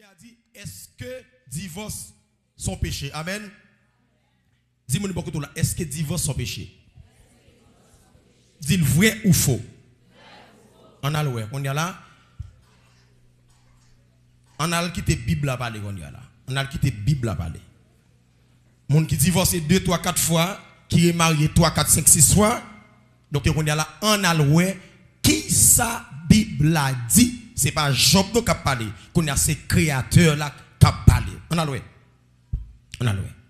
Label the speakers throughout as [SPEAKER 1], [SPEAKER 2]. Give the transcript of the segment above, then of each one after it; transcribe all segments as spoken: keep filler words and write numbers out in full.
[SPEAKER 1] a dit, est-ce que divorce sont péché? Amen. Dis-moi beaucoup tout là, est-ce que divorce sont péché? Dis-le vrai ou faux? On a le ouais, on y a là. On a quitté Bible à parler, on y a là. On a quitté Bible à parler. Moun qui divorce deux, trois, quatre fois, qui est marié trois, quatre, cinq, six fois. Donc on y a là, on a le ouais. Qui ça Bible a dit? C'est pas Job qui a parlé. Qu'on a ces créateurs là qui a parlé. On a le ouais. On a le ouais.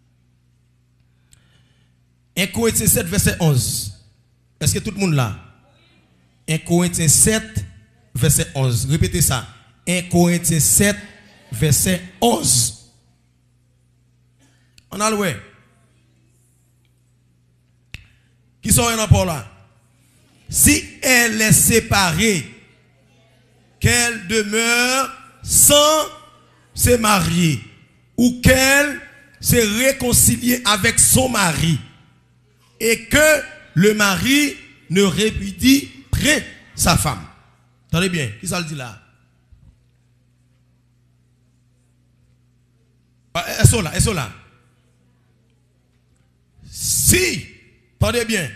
[SPEAKER 1] un Corinthiens sept, verset onze. Est-ce que tout le monde là? un Corinthiens sept, verset onze. Répétez ça. un Corinthiens sept, verset onze. On a le ouais. Qui sont en rapport là? Si elle est séparée, qu'elle demeure sans se marier, ou qu'elle se réconcilie avec son mari, et que le mari ne répudie près sa femme. Attendez bien, qui ça le dit là? Elles sont là, elles sont là. Si, attendez bien,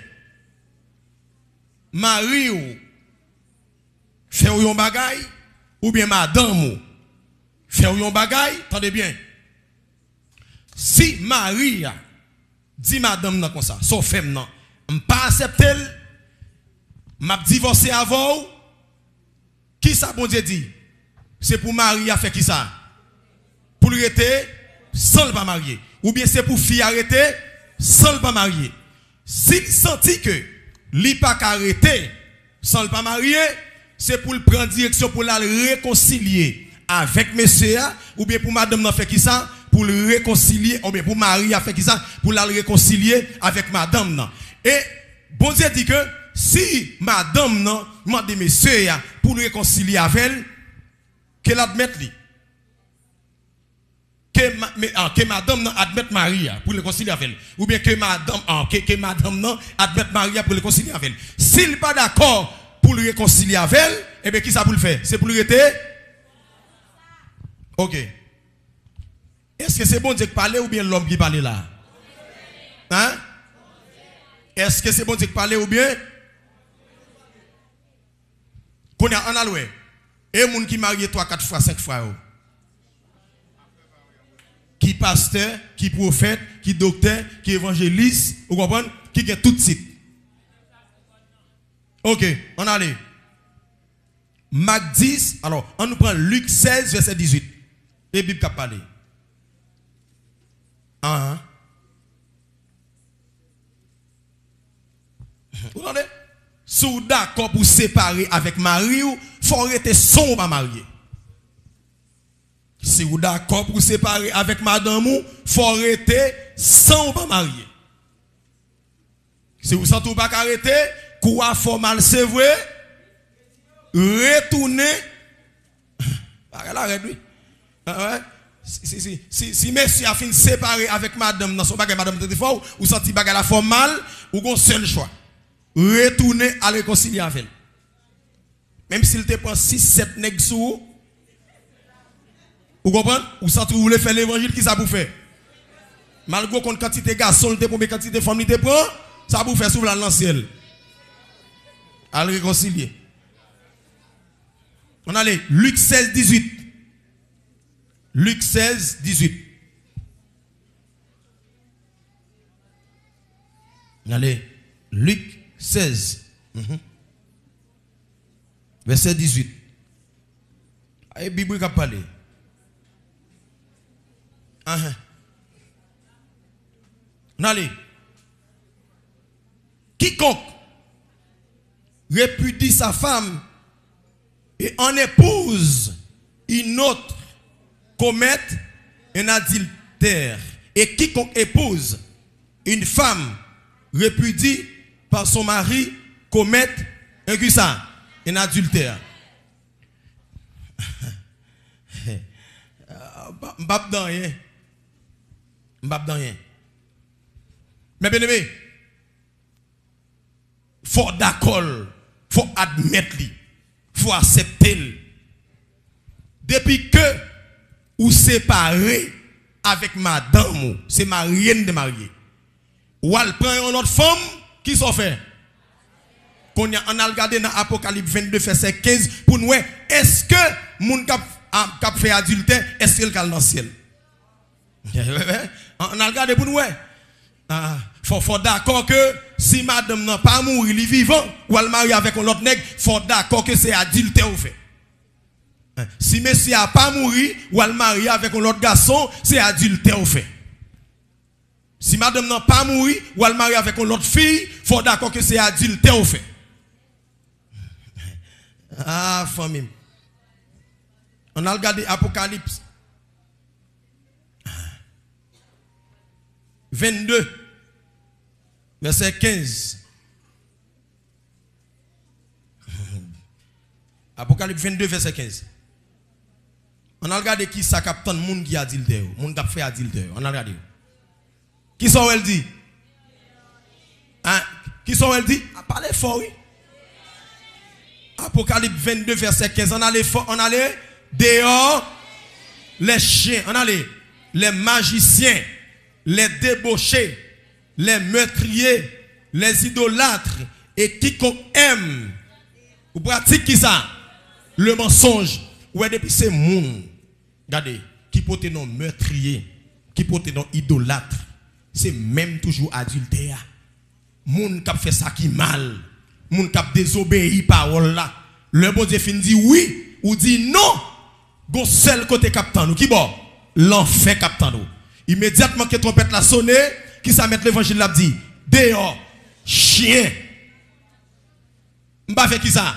[SPEAKER 1] mari ou fait un bagay, ou bien madame ou fait un bagay, attendez bien. Si mari dit madame non comme ça, son femme non, pas accepter, m'a divorcé avant, qui ça bon Dieu dit? C'est pour mari à faire qui ça? Pour lui arrêter sans le pas marier. Ou bien c'est pour fille arrêter sans le pas marier. S'il sentit que li pas arrêter sans le pas marier, c'est pour le prendre direction pour la réconcilier avec monsieur ou bien pour madame n'a fait qui ça pour le réconcilier ou bien pour Marie a fait qui ça pour la réconcilier avec madame non. Et bon Dieu dit que si madame non demande monsieur pour le réconcilier avec elle, qu'elle admette lui. Que, ma, mais, ah, que madame non admette Marie pour le réconcilier avec elle ou bien que madame ah, que, que madame non admette Marie pour le réconcilier avec elle. S'il n'est pas d'accord pour le réconcilier avec elle, et bien qui ça pour le faire? C'est pour le rester? Ok. Est-ce que c'est bon Dieu qui parle ou bien l'homme qui parle là? Hein? Est-ce que c'est bon Dieu qui parle ou bien? Qu'on a en alloué. Et moun qui marié trois, quatre fois, cinq fois. Qui pasteur, qui prophète, qui docteur, qui évangéliste, vous comprenez? Qui est tout de suite. Ok, on allait. Marc dix, alors on nous prend Luc seize, verset dix-huit. Et Bible qui a parlé. Ah, vous entendez? Si vous êtes d'accord pour séparer avec Marie, il faut arrêter son pas marié. Si vous êtes d'accord pour séparer avec madame, il faut arrêter son pas marié. Si vous sentez pas arrêter, quoi formal c'est vrai, retourner. Arrête lui. Si, si, si, si monsieur a fini séparé avec madame dans son bagage, madame de fort, ou senti bagage la formal, ou un seul choix. Retourner à réconcilier avec elle. Même s'il te prend six sept nègres sous, vous comprenez? Ou senti vous voulez faire l'évangile, qui ça vous fait? Malgré qu'on quantité de garçons, te prend quantité de femmes, te prend, ça vous fait souvent dans le ciel. À le réconcilier. On allait, Luc seize, dix-huit. Luc seize, dix-huit. Allez, Luc seize. Mm-hmm. Verset dix-huit. La Bible a parlé. Uh-huh. Allez. Quiconque répudie sa femme et en épouse une autre commet un adultère. Et quiconque épouse une femme répudie par son mari commet un ça, un adultère. M'bap dans rien. M'bap dans rien. Mais bien aimé, faut d'accord, faut admettre, faut accepter. Depuis que ou séparé avec madame, c'est mariée de mariée. Ou elle prend une autre femme, qui s'en fait? Qu'on a, on a regardé dans Apocalypse vingt-deux, verset quinze, pour nous, est-ce que moun kap, kap fait adultère, est-ce qu'il est dans le ciel? On a regardé pour nous, ah, faut, faut d'accord que si madame n'a pas mourir, il est vivant, ou elle marie avec un autre nègre, faut d'accord que c'est adultère au fait. Si monsieur n'a pas mouru, ou elle marie avec un autre garçon, c'est adultère au fait. Si madame n'a pas mouru, ou elle marie avec une autre fille, il faut d'accord que c'est adultère au fait. Ah, famille. On a regardé Apocalypse vingt-deux, verset quinze. Apocalypse vingt-deux, verset quinze. On a regardé qui ça capte le monde qui a adultère, le monde qui a fait adultère. On a regardé. Qui sont elle dit? Hein? Qui sont elle dit? Ah, parlez fort, oui. Apocalypse vingt-deux, verset quinze. On allait, on allait dehors les chiens. On allait les magiciens, les débauchés, les meurtriers, les idolâtres et quiconque aime. Vous pratiquez qui ça? Le mensonge. Ouais, depuis ces monde, regardez, qui porte non meurtrier, qui porte non idolâtre. C'est même toujours adultère. Moun qui fait ça qui mal. Moun qui désobéi parole là. Le bon Dieu fin dit oui ou dit non. Gon seul côté captant nous. Qui bon? L'enfer captant nous. Immédiatement que trompette la sonné, qui ça met l'évangile là dit dehors chien. M'pa fait qui ça?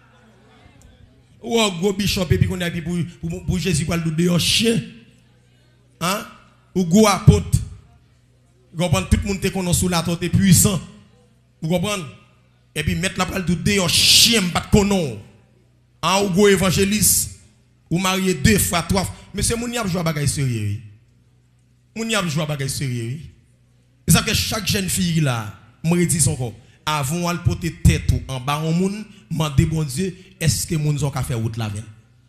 [SPEAKER 1] Ou un gros bishop et puis qu'on a pour pour Jésus quoi le dehors chien. Hein? Ou gros apôtre. Vous comprenez, tout le monde te connaît sous la tête puissant. Vous comprenez? Et puis mettre la parole de dehors chien pas de connaître. En ou go évangéliste ou marié deux fois trois fois. Mais c'est mon y a joué bagaille sérieux. Mon y a joué bagaille sérieux. Et ça que chaque jeune fille là, me dit son corps avant elle porter tête en bas en monde, demander bon Dieu, est-ce que moun ont faire route la veille?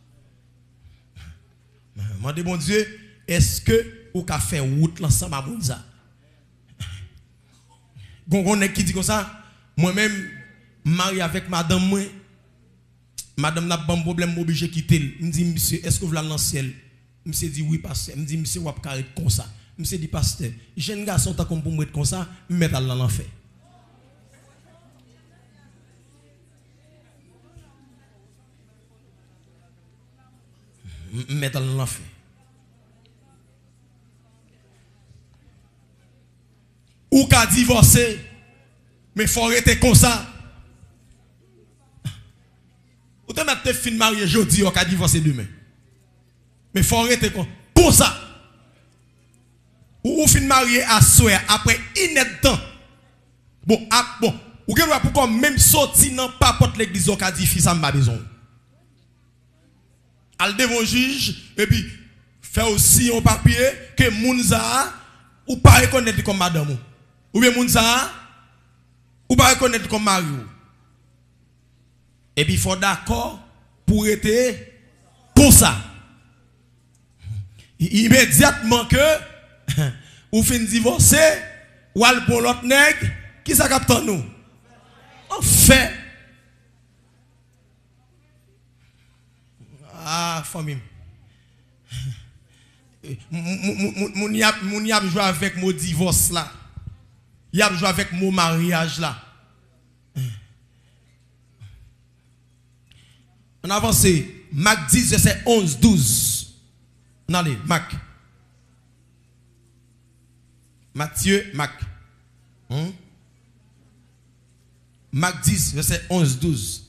[SPEAKER 1] Demander bon Dieu, est-ce que ou ka faire route l'ensemble à moun ça? Gon qui dit comme ça, moi-même, marié avec madame, moi, madame n'a pas de problème, obligé de quitter. Je me dis, monsieur, est-ce que vous voulez dans le ciel? Monsieur dit, oui, pasteur. Je me dis, monsieur, vous avez carré comme ça. Monsieur dit, pasteur, jeune garçon, t'as comme pour me mettre comme ça, me mettre dans l'enfer. Me mettre dans l'enfer. Ou qu'a divorcé, mais il faut arrêter comme ça. Ou te mettre fin marié aujourd'hui, ou qu'a divorcé demain. Mais il faut arrêter comme ça. Ou ou fin marié à souhait après inet temps. Bon, à, bon, ou que doit pourquoi même sorti dans pas porte l'église, ou qu'a dit fils, ça m'a besoin. Al devant juge, et puis fait aussi un papier que Mounza ou pas reconnaître comme madame. Ou bien Mounza ou pas reconnaître comme Mario. Et puis il faut d'accord pour être comme ça. Immédiatement que ou fin divorcer ou al pour l'autre nègre qui ça capte nous. En fait ah famille. Mon y a mon y a joué avec mon divorce là. Il a joué avec mon mariage là. On avance. Marc dix, verset onze, douze. On allez, Marc. Matthieu, Marc. Hum? Marc dix, verset onze, douze.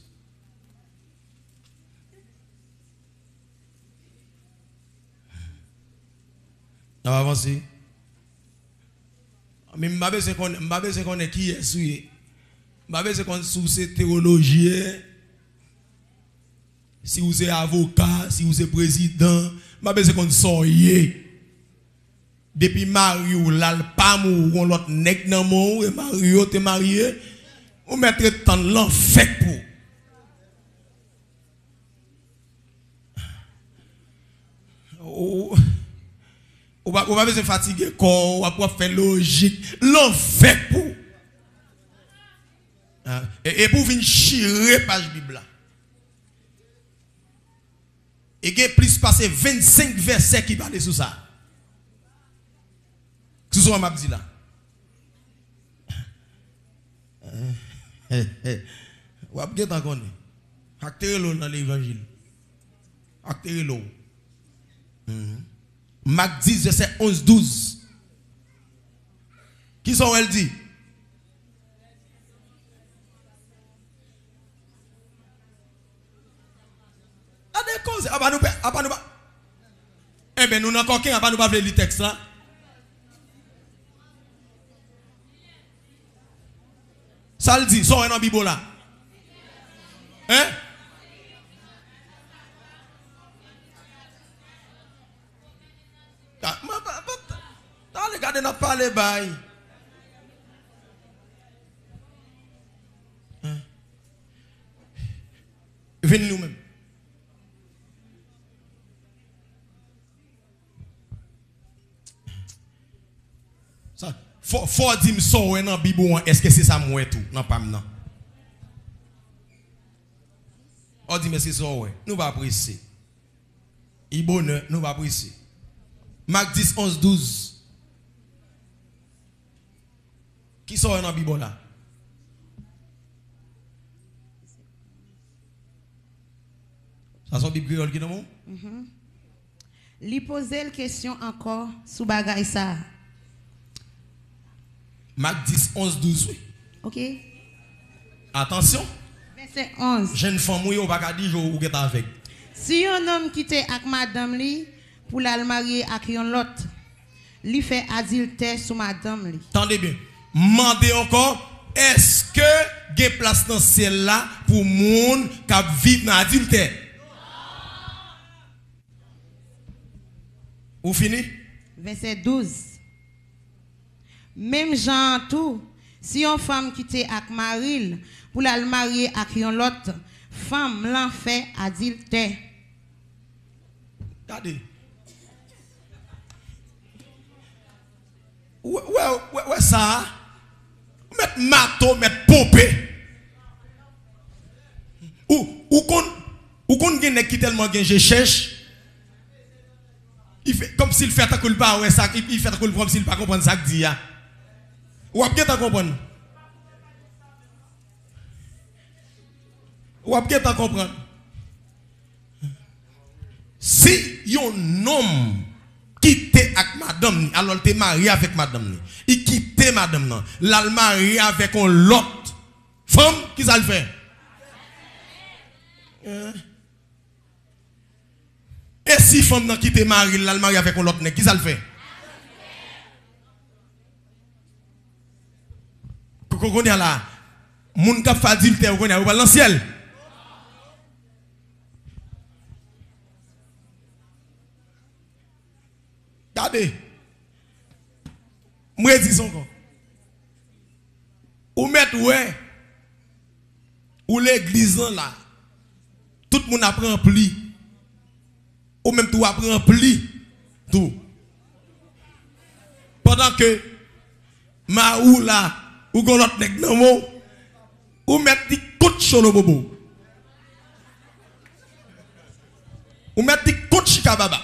[SPEAKER 1] On va avancer. Mais je sais qu'on est qui est souillé. Je sais qu'on est sous cette théologie. Si vous êtes avocat, si vous êtes président, je sais qu'on est soyé. Depuis Mario, l'alpam ou l'autre nègre dans mon et Mario t'es marié, vous mettez tant l'enfer pour. Ou va pas besoin fatiguer corps, ou va faire logique. L'on fait pour. Et, et pour venir chirer page Bible. Et il y a plus passé vingt-cinq versets qui parlent sur ça. C'est ce que je dis là. Ou avez vous avez acteur dans l'évangile. Acteur l'eau. Marc dix, verset onze douze. Qui sont elle dit? Ah, des causes. Ah, bah nous, ah, bah nous, eh bien, nous n'avons encore qu'un, ah, bah nous, pas le texte là. Ça le dit, ça on est dans la Bible là. Hein? T'as regardé n'a pas les bails. Venez nous-mêmes. Ça, faut faut dire ça dans la Bible, est-ce que c'est ça moi tout? Non pas non. On dit mais c'est ça ouais. Nous va apprécier. Il bonheur, nous va apprécier. Marc dix, onze, douze. Qui sont dans la Bible là? Ça sont Bible créole qui est dans mon?
[SPEAKER 2] Li poser la question encore sous bagay ça.
[SPEAKER 1] Marc dix, onze, douze.
[SPEAKER 2] OK.
[SPEAKER 1] Attention.
[SPEAKER 2] Verset onze.
[SPEAKER 1] Jeune femme ou pas dire ou est avec.
[SPEAKER 2] Si un homme quitte avec madame li pour la marier avec un l'autre, li fait adultère sur madame li.
[SPEAKER 1] Attendez bien. Mandez encore, est-ce que il y a place dans ciel là pour monde qui vivent dans adultère? Ou fini?
[SPEAKER 2] Verset douze. Même genre tout, si une femme quitte avec mari pour la marier avec un l'autre, femme l'en fait adultère.
[SPEAKER 1] Regardez. Ouais, ouais, ouais, ça. Mettre marteau, mettre popé. Ou, ou qu'on, ou qu'on gagne qui tellement gagne, je cherche. Il fait comme s'il fait ta culpa, ouais, ça, il fait ta culpa comme s'il pas comprendre ça que dit. Ou bien ta comprendre. Ou bien ta comprendre. Si un homme quitte avec madame, alors il est marié avec madame. Il quitte madame, il est marié avec un l'autre femme, qui ça le fait? Et si femme qui quitte marié, il est marié avec un l'autre, qui ça le fait? Qu'on est là, moun k'ap fa adultère, qu'on est là, ou pas dans le ciel? Regardez. Moi, dis encore. Ou mettre, ouais. Ou l'église là. Tout le monde apprend pli. Ou même tout apprend pli. Tout. Pendant que, ma ou là, ou gon l'autre nèg nan mot, ou mettre di coach sur le bobo. Ou mettre di coach chikababa.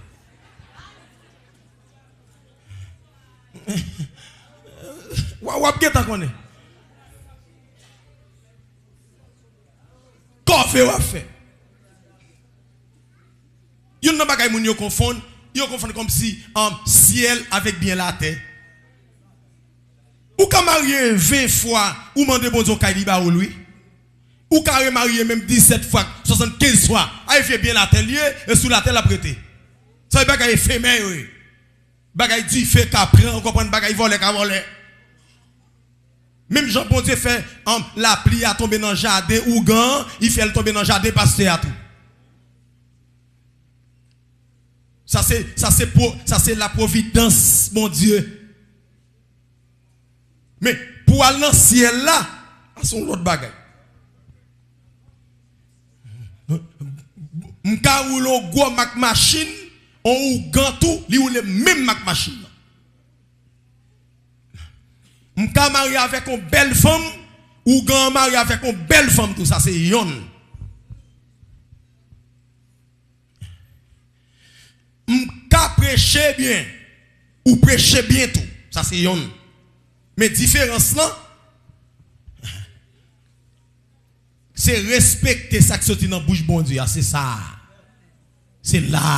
[SPEAKER 1] Ou ap gen ta konnen. Qu'on fait ou a fait. Yon nan bagay moun yo confond, yo confond comme si um, ciel avec bien la terre. Ou ka marié vingt fois, ou mande bon Dieu kay li ba ou lui. Ou ka marié même dix-sept fois, soixante-quinze fois, a fait bien la terre lié et sous la terre la prêté. Ça y bagay éphémère oui. Bagay dit fait qu'après on comprend bagay voler ka voler. Même Jean bon Dieu fait um, la pluie a tombé dans le jardin ou gan, il fait elle tomber dans le jardin pasteur à tout. Ça c'est ça c'est pour ça c'est la providence mon Dieu. Mais pour aller dans le ciel là, c'est une autre bagaille. M'ka roule gros mak machine on gantou, li ou le même mak machine. M'ka marié avec une belle femme ou grand marié avec une belle femme, tout ça c'est yon. M'ka prêcher bien ou prêcher bien tout, ça c'est yon. Mais différence là, c'est respecter ça qui sorti dans la bouche bon Dieu, c'est ça. C'est là.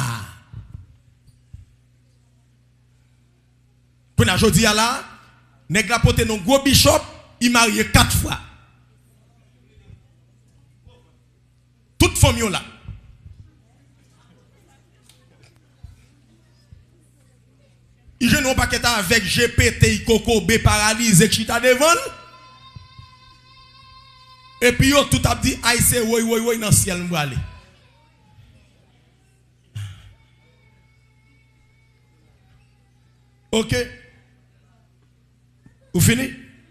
[SPEAKER 1] Pour la jodi à là, nèg la pote non gros bishop, il marié quatre fois. Toute famille là. Il je non pas que avec G P T, Coco, B paralysé, chita devant. Et puis yo tout a dit aïe c'est oui oui oui dans le ciel m'va aller. OK. Vous fini?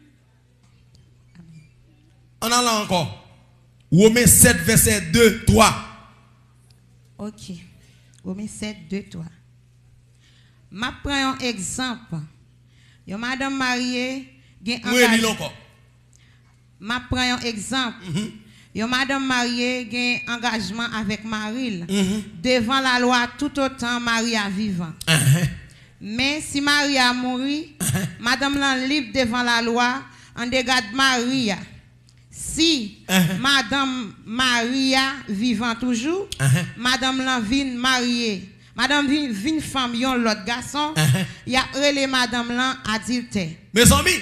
[SPEAKER 1] On a là encore. Romains sept verset deux trois.
[SPEAKER 2] OK. Romains sept deux trois. Ma prends un exemple. Yo madame mariée gen
[SPEAKER 1] Oui, dis encore.
[SPEAKER 2] Ma prends un exemple. Mm -hmm. Yo madame mariée gen engagement avec Maril. Mm -hmm. Devant la loi tout autant Maria vivant. Uh -huh. Mais si Maria mourit, uh -huh. madame l'en libre devant la loi en dégât Maria. Si uh -huh. madame Maria vivant toujours, uh -huh. madame l'en vient mariée. Madame vin, vin femme yon l'autre garçon, uh -huh. y a relé madame l'en adultère.
[SPEAKER 1] Mes amis,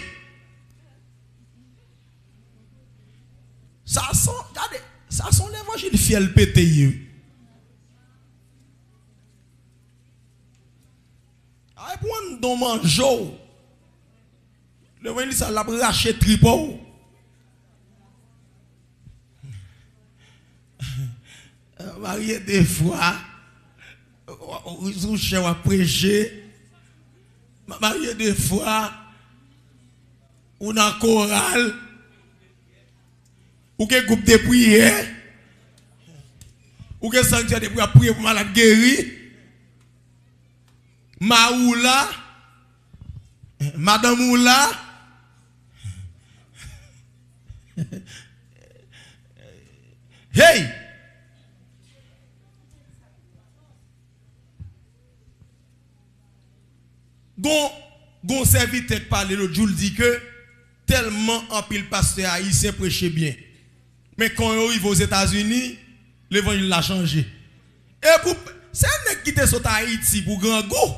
[SPEAKER 1] ça sont, regardez, ça sont l'évangile fiel pété. Ay pour un don manjo. L'évangile ça l'a raché tripo. Marié des fois, vous cherchez à prêcher. Marié des fois, on a chorale. Ou que groupe de prière, ou que sanctuaire de prière prier pour malade guéri, Maoula, Madame Oula, hey! Gon, gon serviteur parler l'autre jour dit que tellement en pile pasteur haïtien prêcher bien. Mais quand on arrive aux États-Unis, l'évangile l'a changé. Et pour c'est un qui te saute Haïti pour grand goût.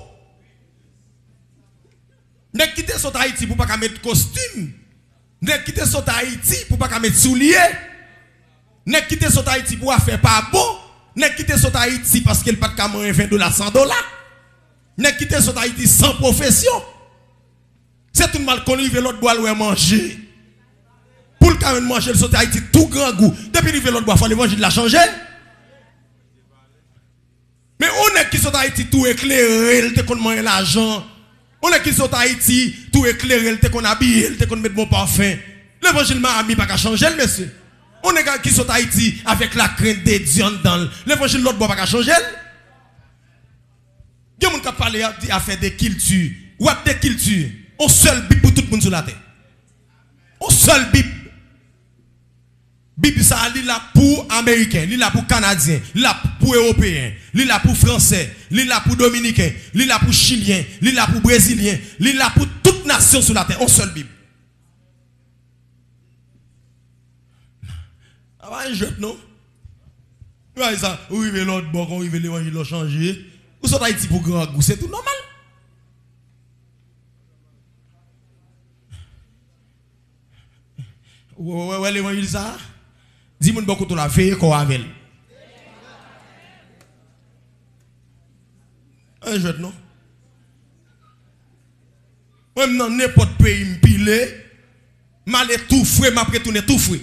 [SPEAKER 1] Nèg qui te saute Haïti pour pas mettre costume. Nèg qui te saute Haïti pour pas mettre soulier. Nèg qui te saute Haïti pour faire pas bon. Nèg qui te saute Haïti parce qu'il pas de caméra vingt dollars cent dollars. Nèg qui te saute Haïti sans profession. C'est tout mal qu'on arrive l'autre bois le manger. Pour le carrément manger le saute Haïti tout grand goût. Depuis arrive l'autre bois faut l'évangile l'a changé. Mais on est qui saute Haïti tout éclairé, il te qu'on mange l'argent. On est qui saute Haïti tout éclairé, il te qu'on habille, il te qu'on met bon parfum. L'évangile m'a ami pas qu'à changer le monsieur. On est qui saute Haïti avec la crainte de Dieu dans l'évangile l'autre bois pas qu'à changer. Il y a des gens qui parlent à faire des cultures. Ou des cultures. On seul Bible pour tout le monde sur la terre. On seul Bible. Bible ça li là pour américain, li là pour canadien, li là pour européen, li là pour français, li là pour dominicain, li là pour chilien, li là pour brésilien, li là pour toute nation sur la terre. On seul Bible. Ah bah un jeu non. Ouais ça, oui mais l'autre bon quand il l'évangile l'a changé. Ou sont Haïti pour grand goût, c'est tout normal. Ouais ouais ouais l'évangile ça. Dis-moi beaucoup de la veille qu'on avec. Un jeu non. Même dans n'importe pays m'pilé, mal tout frais, m'a retourner tout frais.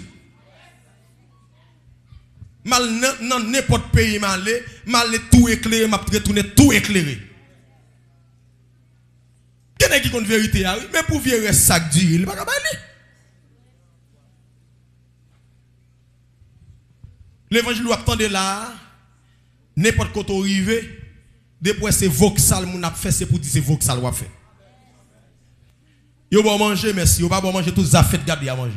[SPEAKER 1] Mal dans n'importe pays mal mal tout éclairé, m'a retourner tout éclairé. Quelqu'un qui compte vérité mais pour virer sac d'huile, il pas capable. L'évangile doit attendre là, n'importe quoi arrivé, Depuis c'est voxal moun a fait c'est pour dire c'est voxal ou a fait. Yo bon manger merci, yo pas bon manger tout ça fait garder à manger.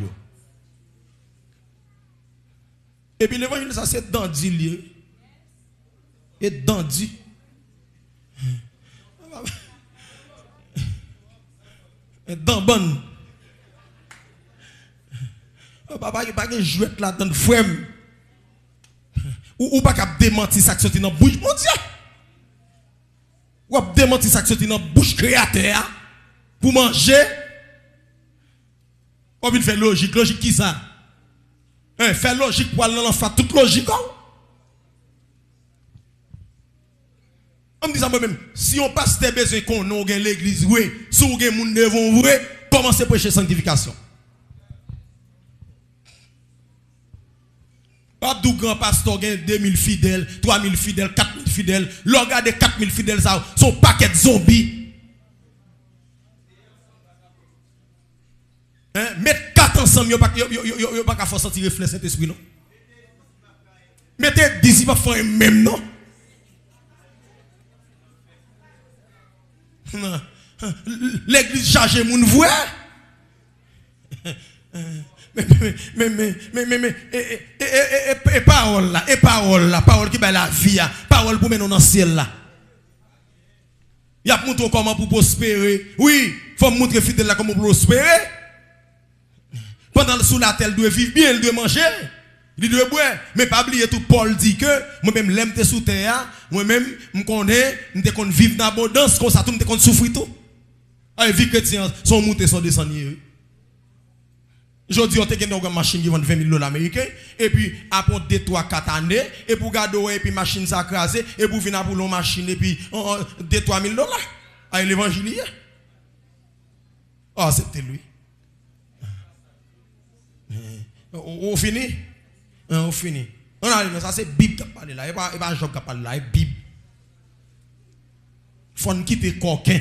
[SPEAKER 1] Et puis l'évangile ça c'est dandy lié. Et dandy. Et dans bonne. Papa il pas que jouet là dans frère. Ou ou pas cap démentir ça qui sorti dans bouche mon Dieu. Ou pas démentir ça qui sorti dans bouche créateur pour manger. On vient faire logique, logique qui ça? Hein, faire logique pour aller dans l'enfant, toute logique. On me dit ça moi-même, si on passe des besoins qu'on a dans l'église, oui, si on a moun devant vrai, commencez à prêcher sanctification. Pas de grand pasteur gagne deux mille fidèles, trois mille fidèles, quatre mille fidèles. Le regardez quatre mille fidèles, ça, son paquet de zombies. Hein? Mettez quatre ensemble, vous n'avez pas qu'à faire sentir reflet Saint-Esprit, non? Mettez dix, pas faire même, non? L'église chargée, moun voix. Mais, mais, mais, mais, mais, mais, et, et, et, et, parole là, et parole là, parole qui bat la vie, parole pour mener dans le ciel là. Il y a montré comment pour prospérer. Oui, il faut montrer fidèle là comment pour prospérer. Pendant sous la terre, il doit vivre bien, il doit manger, il doit boire. Mais pas oublier tout, Paul dit que moi-même, l'aime te sous terre, moi-même, je connais, je connais vivre dans l'abondance, comme ça, tout, je connais souffrir tout. La vie chrétienne, son monter, son descendre. Aujourd'hui, on a une machine qui vend vingt mille dollars américains, et puis après deux, trois, quatre années, et pour garder, et puis machine s'accraser, et pour venir pour l'eau machine, et puis deux, trois mille dollars. À l'évangile. Oh, c'était lui. On finit? On finit. On a ça, c'est Bible qui parle là, et pas Job qui parle là, c'est Bible. Il faut quitter coquin.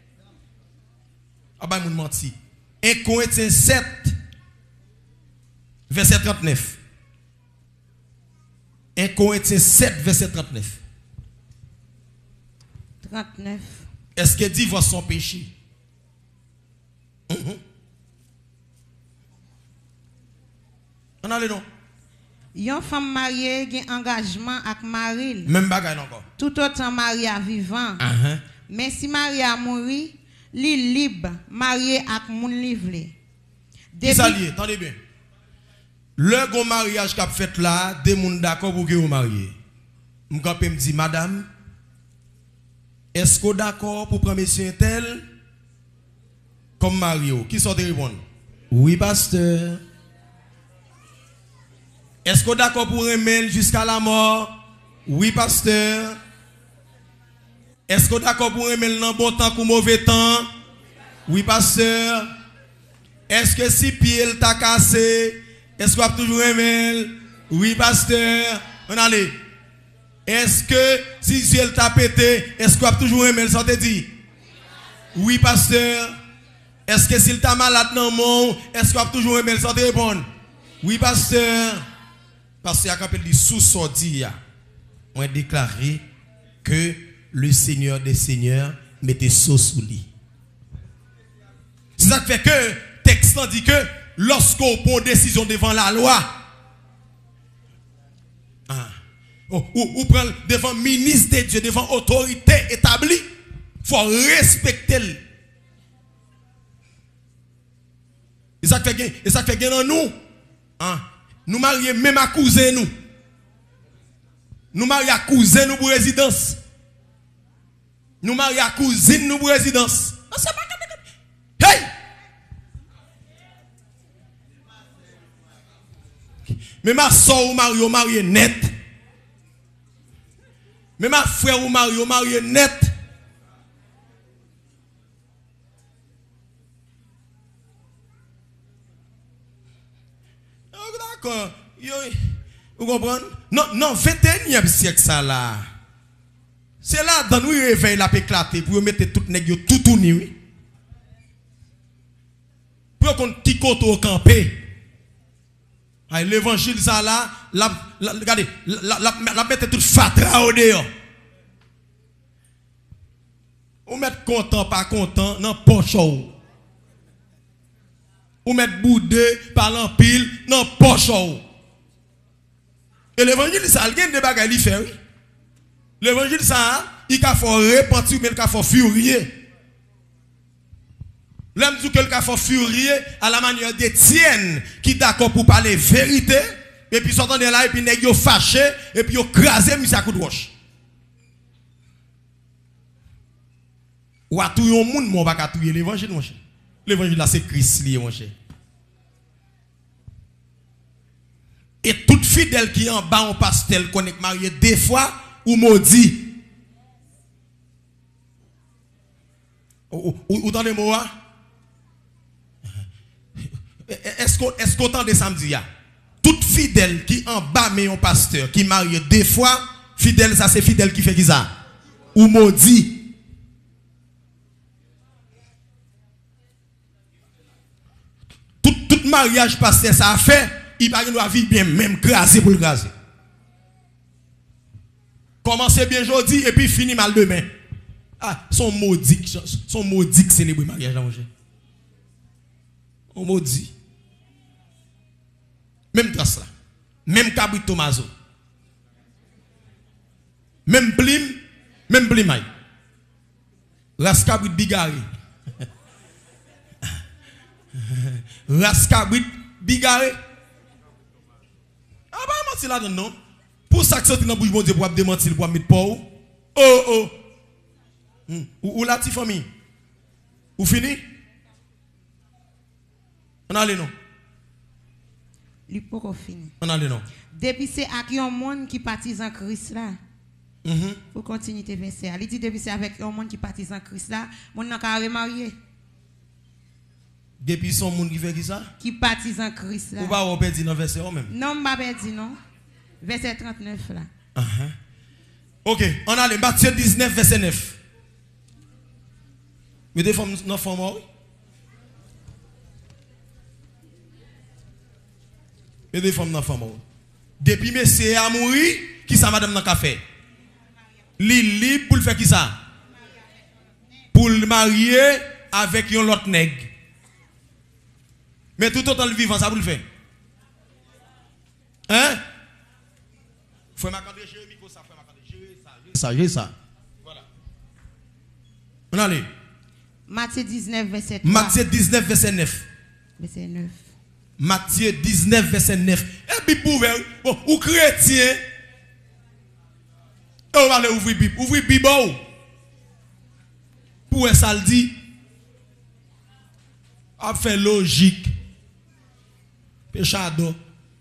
[SPEAKER 1] Ah bah, il m'a menti. un Corinthiens sept. Verset trente-neuf. un Corinthiens sept, verset trente-neuf.
[SPEAKER 2] trente-neuf.
[SPEAKER 1] Est-ce que divorce son péché? Mm-hmm. On a le nom.
[SPEAKER 2] Yon femme mariée qui engagement avec mari.
[SPEAKER 1] Même bagaille encore.
[SPEAKER 2] Tout autant marié à vivant.
[SPEAKER 1] Uh-huh.
[SPEAKER 2] Mais si marié à mourir, li libre, marié avec moun livré.
[SPEAKER 1] Qui ça lié? Attendez bien. Le gros mariage qu'a fait là, des moun d'accord pour que vous mariez. M'kapé me dit madame, est-ce que vous d'accord pour prendre monsieur tel comme Mario? Qui sont répondre? Oui pasteur. Est-ce que vous d'accord pour aimer jusqu'à la mort? Oui pasteur. Est-ce que vous d'accord pour aimer dans bon temps ou mauvais temps? Oui pasteur. Est-ce que si pied t'a cassé, est-ce qu'on a toujours aimé? Oui, pasteur. On allait. Est-ce que si elle t'a pété, est-ce qu'on a toujours aimé? Ça te dit? Oui, pasteur. Est-ce que s'il t'a malade dans le monde, est-ce qu'on a toujours aimé? Ça te répond? Oui, pasteur. Parce qu'il y a quand dit sous-sorti, on a déclaré que le Seigneur des Seigneurs mettait sauce sous lui. C'est ça qui fait que le texte dit que lorsqu'on prend décision devant la loi, ah, ou, ou, ou prend devant ministre de Dieu, devant autorité établie, il faut respecter. Et ça fait et ça fait dans nous, hein, nous marions même à cousin nous, nous marions à cousin nous pour résidence, nous marions à cousine nous pour résidence. Hey! Mais ma soeur ou mari ou marié net. Mais ma frère ou mari ou marié net. D'accord. Vous comprenez? Non, non, vingt et unième siècle ça là. C'est là dans nous réveil la peut éclater pour mettre tout nèg tout tourner oui. Pour qu'on petit coteau camper. L'évangile ça là, la, la, regardez, la, la, la, la mettre toute fatra au dehors. Ou mettre content, pas content, dans poche. Ou mettre boudé, parlant pile, dans poche. Et l'évangile, ça, il y a des bagages à faire. L'évangile, ça, il a fait repentir, mais il a fait furieux. L'homme dit que le a fait furieux à la manière d'Étienne, qui est d'accord pour parler vérité, et puis sortant de là, et puis il est fâché, et puis il a crasé, mais ça coup de roche. Ou à tout le monde, on va pas touiller l'évangile, mon cher. L'évangile là, c'est Christ lié, mon cher. Et toute fidèle qui est en bas, on passe tel qu'on est marié deux fois ou maudit. Ou entendez moi? Est-ce qu'on est-ce qu'on entend des samedis? Toute fidèle qui en bas, mais un pasteur qui marié deux fois, fidèle, ça c'est fidèle qui fait qui ça? Ou maudit. Tout, tout mariage pasteur, ça a fait. Il va nous vivre bien, même crasé pour le craser. Commencez bien aujourd'hui et puis fini mal demain. Ah, son maudit, son maudit célébrer mariage là, mon cher. On maudit. Même trace là. Même cabrit Tomaso. Même blim, même blimay. Raskabrit bigari. Raskabrit bigari. Ah bah mentir là non. Pour ça que sorti dans bouche bon Dieu pour démentir pour mettre pour oh oh. Hmm. Ou, ou la petite famille. Ou fini? On a les noms.
[SPEAKER 2] Il peut pas fini.
[SPEAKER 1] On a les noms.
[SPEAKER 2] Depuis c'est avec un monde qui baptise en Christ là.
[SPEAKER 1] Mhm.
[SPEAKER 2] Pour continuer tes versets. Il dit depuis c'est avec un monde qui baptise en Christ là, mon n'a qu'à remarier.
[SPEAKER 1] Depuis son monde qui fait qui ça?
[SPEAKER 2] Qui baptise en Christ là.
[SPEAKER 1] Ou pas on perdre dans verset même.
[SPEAKER 2] Non, je ne pas non. Verset trente-neuf là.
[SPEAKER 1] Uh -huh. OK, on a les Matthieu dix-neuf verset neuf. Mettez forme dans forme. Mettez forme dans forme. Depuis monsieur a mouru, qui ça madame dans café? Li libre pour le faire qui ça? Pour le marier avec un autre nègre. Mais tout autant le vivant, ça pour le faire. Hein? Faut m'accorder Jérémie pour ça, faut m'accorder Jérémie ça, Jérémie ça. Voilà. On allez.
[SPEAKER 2] Matthieu dix-neuf verset trois.
[SPEAKER 1] Matthieu dix-neuf verset neuf.
[SPEAKER 2] Verset neuf.
[SPEAKER 1] Matthieu dix-neuf verset neuf. Et puis pour bon, ou chrétien. On va aller ouvrir Bible, ouvrir Bible. Pour ça le dit. A fait logique. Péchado.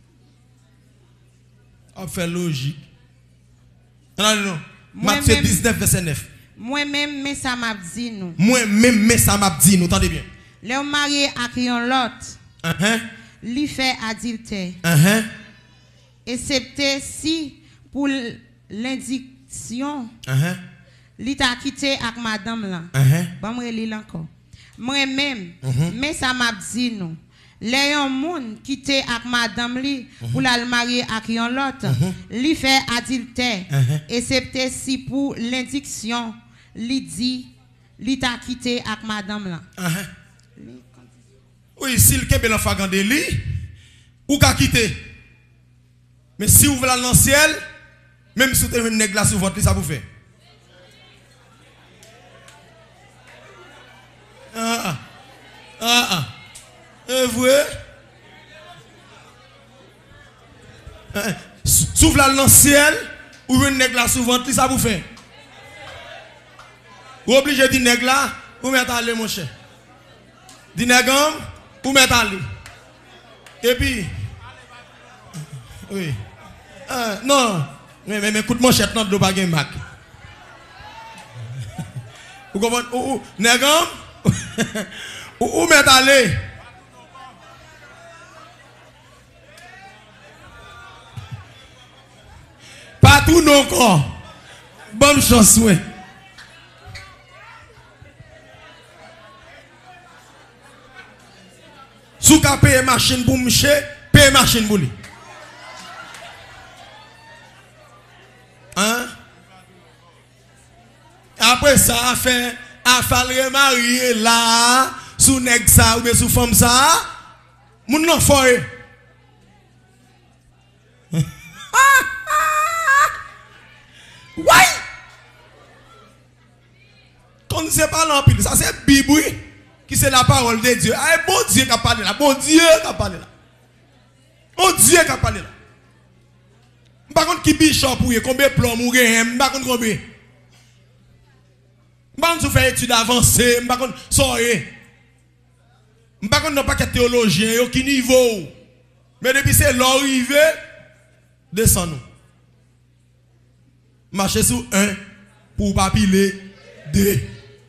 [SPEAKER 1] A fait logique. Non, non. Matthieu dix-neuf verset neuf.
[SPEAKER 2] Moi-même, mais ça m'a dit nous.
[SPEAKER 1] Moi-même, mais ça m'a dit nous. Entendez bien.
[SPEAKER 2] Les mariés à qui on l'autre.
[SPEAKER 1] Uh-huh.
[SPEAKER 2] Lui fait adultère.
[SPEAKER 1] Uh-huh.
[SPEAKER 2] Excepté si pour l'indiction,
[SPEAKER 1] uh-huh.
[SPEAKER 2] lui t'a quitté avec madame là.
[SPEAKER 1] Uh-huh.
[SPEAKER 2] Bon, moi, il encore. Moi-même,
[SPEAKER 1] uh-huh.
[SPEAKER 2] mais ça m'a dit nous. Les gens moun quitté avec madame li uh-huh. pour la marier avec un l'autre, uh-huh. lui fait adultère. Uh-huh. Excepté si pour l'indiction, lui dit, lui t'a quitté avec madame là.
[SPEAKER 1] Uh-huh. Oui, si le kebe l'enfant gande li, ou ka quitter. Mais si vous voulez aller dans le ciel, même si vous avez une nègre sur votre lit, ça vous fait. Ah ah. Ah ah. Et vous si vous voulez aller dans le ciel, ou une nègre sur votre lit, ça vous fait. Vous obligez de dire nègre là, vous mettez à aller mon cher. Dis nègre, vous mettez à aller. Et puis, oui. Euh, non, mais, mais, mais écoute mon chef, non, de pas gagner bac. Vous comprenez? Ou, nègre, ou mettez à aller. Pas tout non corps. Bonne chance, oui. Sous qu'à payer machine pour monsieur, payer machine pour lui. Hein? Après ça, a fait a fallu marier là, sous nèg ça ou bien sous femme ça, moun nan foye. Ouais. Quand on sait pas l'empile, ça c'est Bible qui c'est la parole de Dieu. Ah, bon Dieu qui a parlé là, bon Dieu qui a parlé là. Bon Dieu qui a parlé là. Par contre, qui bishop ou combien de plomb ou rien, par contre combien. Par contre, vous faites études avancées, par contre, soyez. Par contre, non pas que théologien, aucun niveau. Mais depuis c'est l'arrivée, descend-nous. Marchez sur un pour pas piler deux.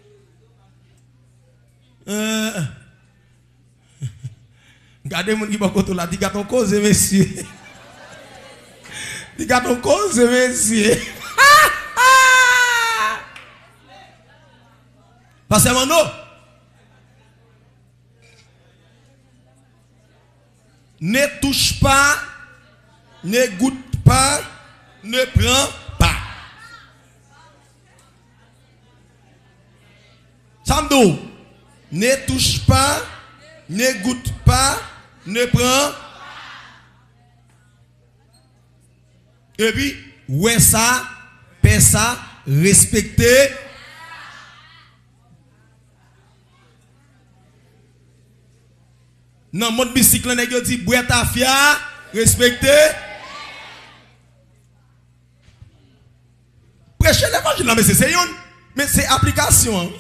[SPEAKER 1] Euh. Regardez mon qui va côté là, dit ton cause monsieur. Dit ton cause monsieur. Parce que non. Ne touche pas, ne goûte pas, ne prends pas. Samdo, ne touche pas, ne goûte pas, ne prends. Et puis, ouais ça, paie ça, respecter. Dans mode bicycle, on a dit, boire ta fia, respecter. Prêcher l'évangile, mais c'est une, mais c'est application.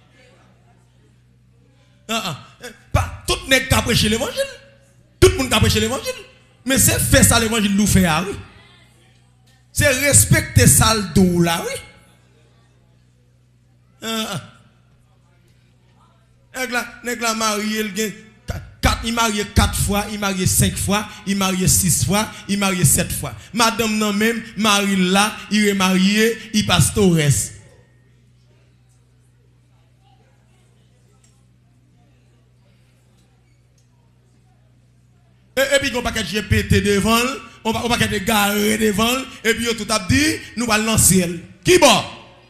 [SPEAKER 1] Ah, ah. Pas tout le monde qui a prêché l'évangile. Tout le monde qui a prêché l'évangile. Mais c'est faire ça l'évangile nous fait, oui. C'est respecter ça le dos là, oui. Ah, ah. Nèg la marié, il marié quatre fois, il marié cinq fois, il marié six fois, il marié sept fois. Madame non même, mari là, il est marié, il pastores. Et, et puis, on va pas G P T devant, on va pas garer devant, et puis, tout a dit, nous allons lancer. Qui bon?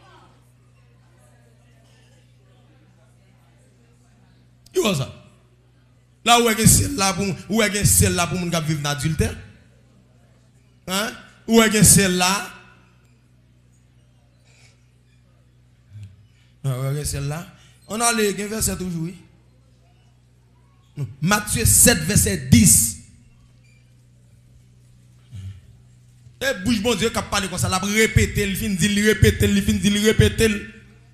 [SPEAKER 1] Qui va ça? Là où est-ce celle là pour où est celle là pour moun qui vivre dans adultère? Hein? Où est celle là? Ah, où est celle là? On a les verset toujours. Matthieu sept verset dix. Et bouge bon Dieu qui a parlé comme ça, la répéter, il fin dit, il répéter, il fin dit, il répéter.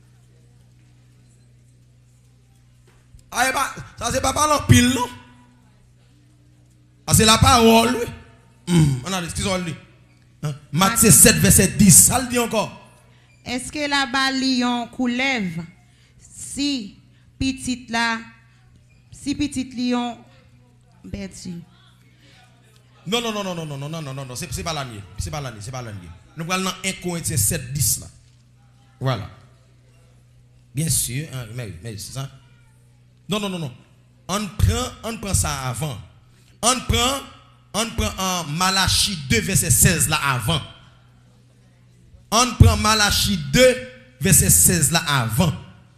[SPEAKER 1] Ah, ça c'est pas parler en pile, non? Ah, c'est la parole, oui. Hum, on a dit, ce qu'ils ont lu. Matthieu sept, verset dix, ça le dit encore.
[SPEAKER 2] Est-ce que la balion coulève si petite là, si petite lion, Betty?
[SPEAKER 1] Non, non, non, non, non, non, non, non, non, non, non, c'est pas l'année, c'est pas l'année, c'est pas l'année. Nous parlons dans un Corinthiens sept, dix là. Voilà. Bien sûr, hein, mais, mais c'est ça. Non, non, non, non. On prend, on prend ça avant. On prend, on prend en Malachie deux, verset seize là avant. On prend Malachie deux, verset seize là avant.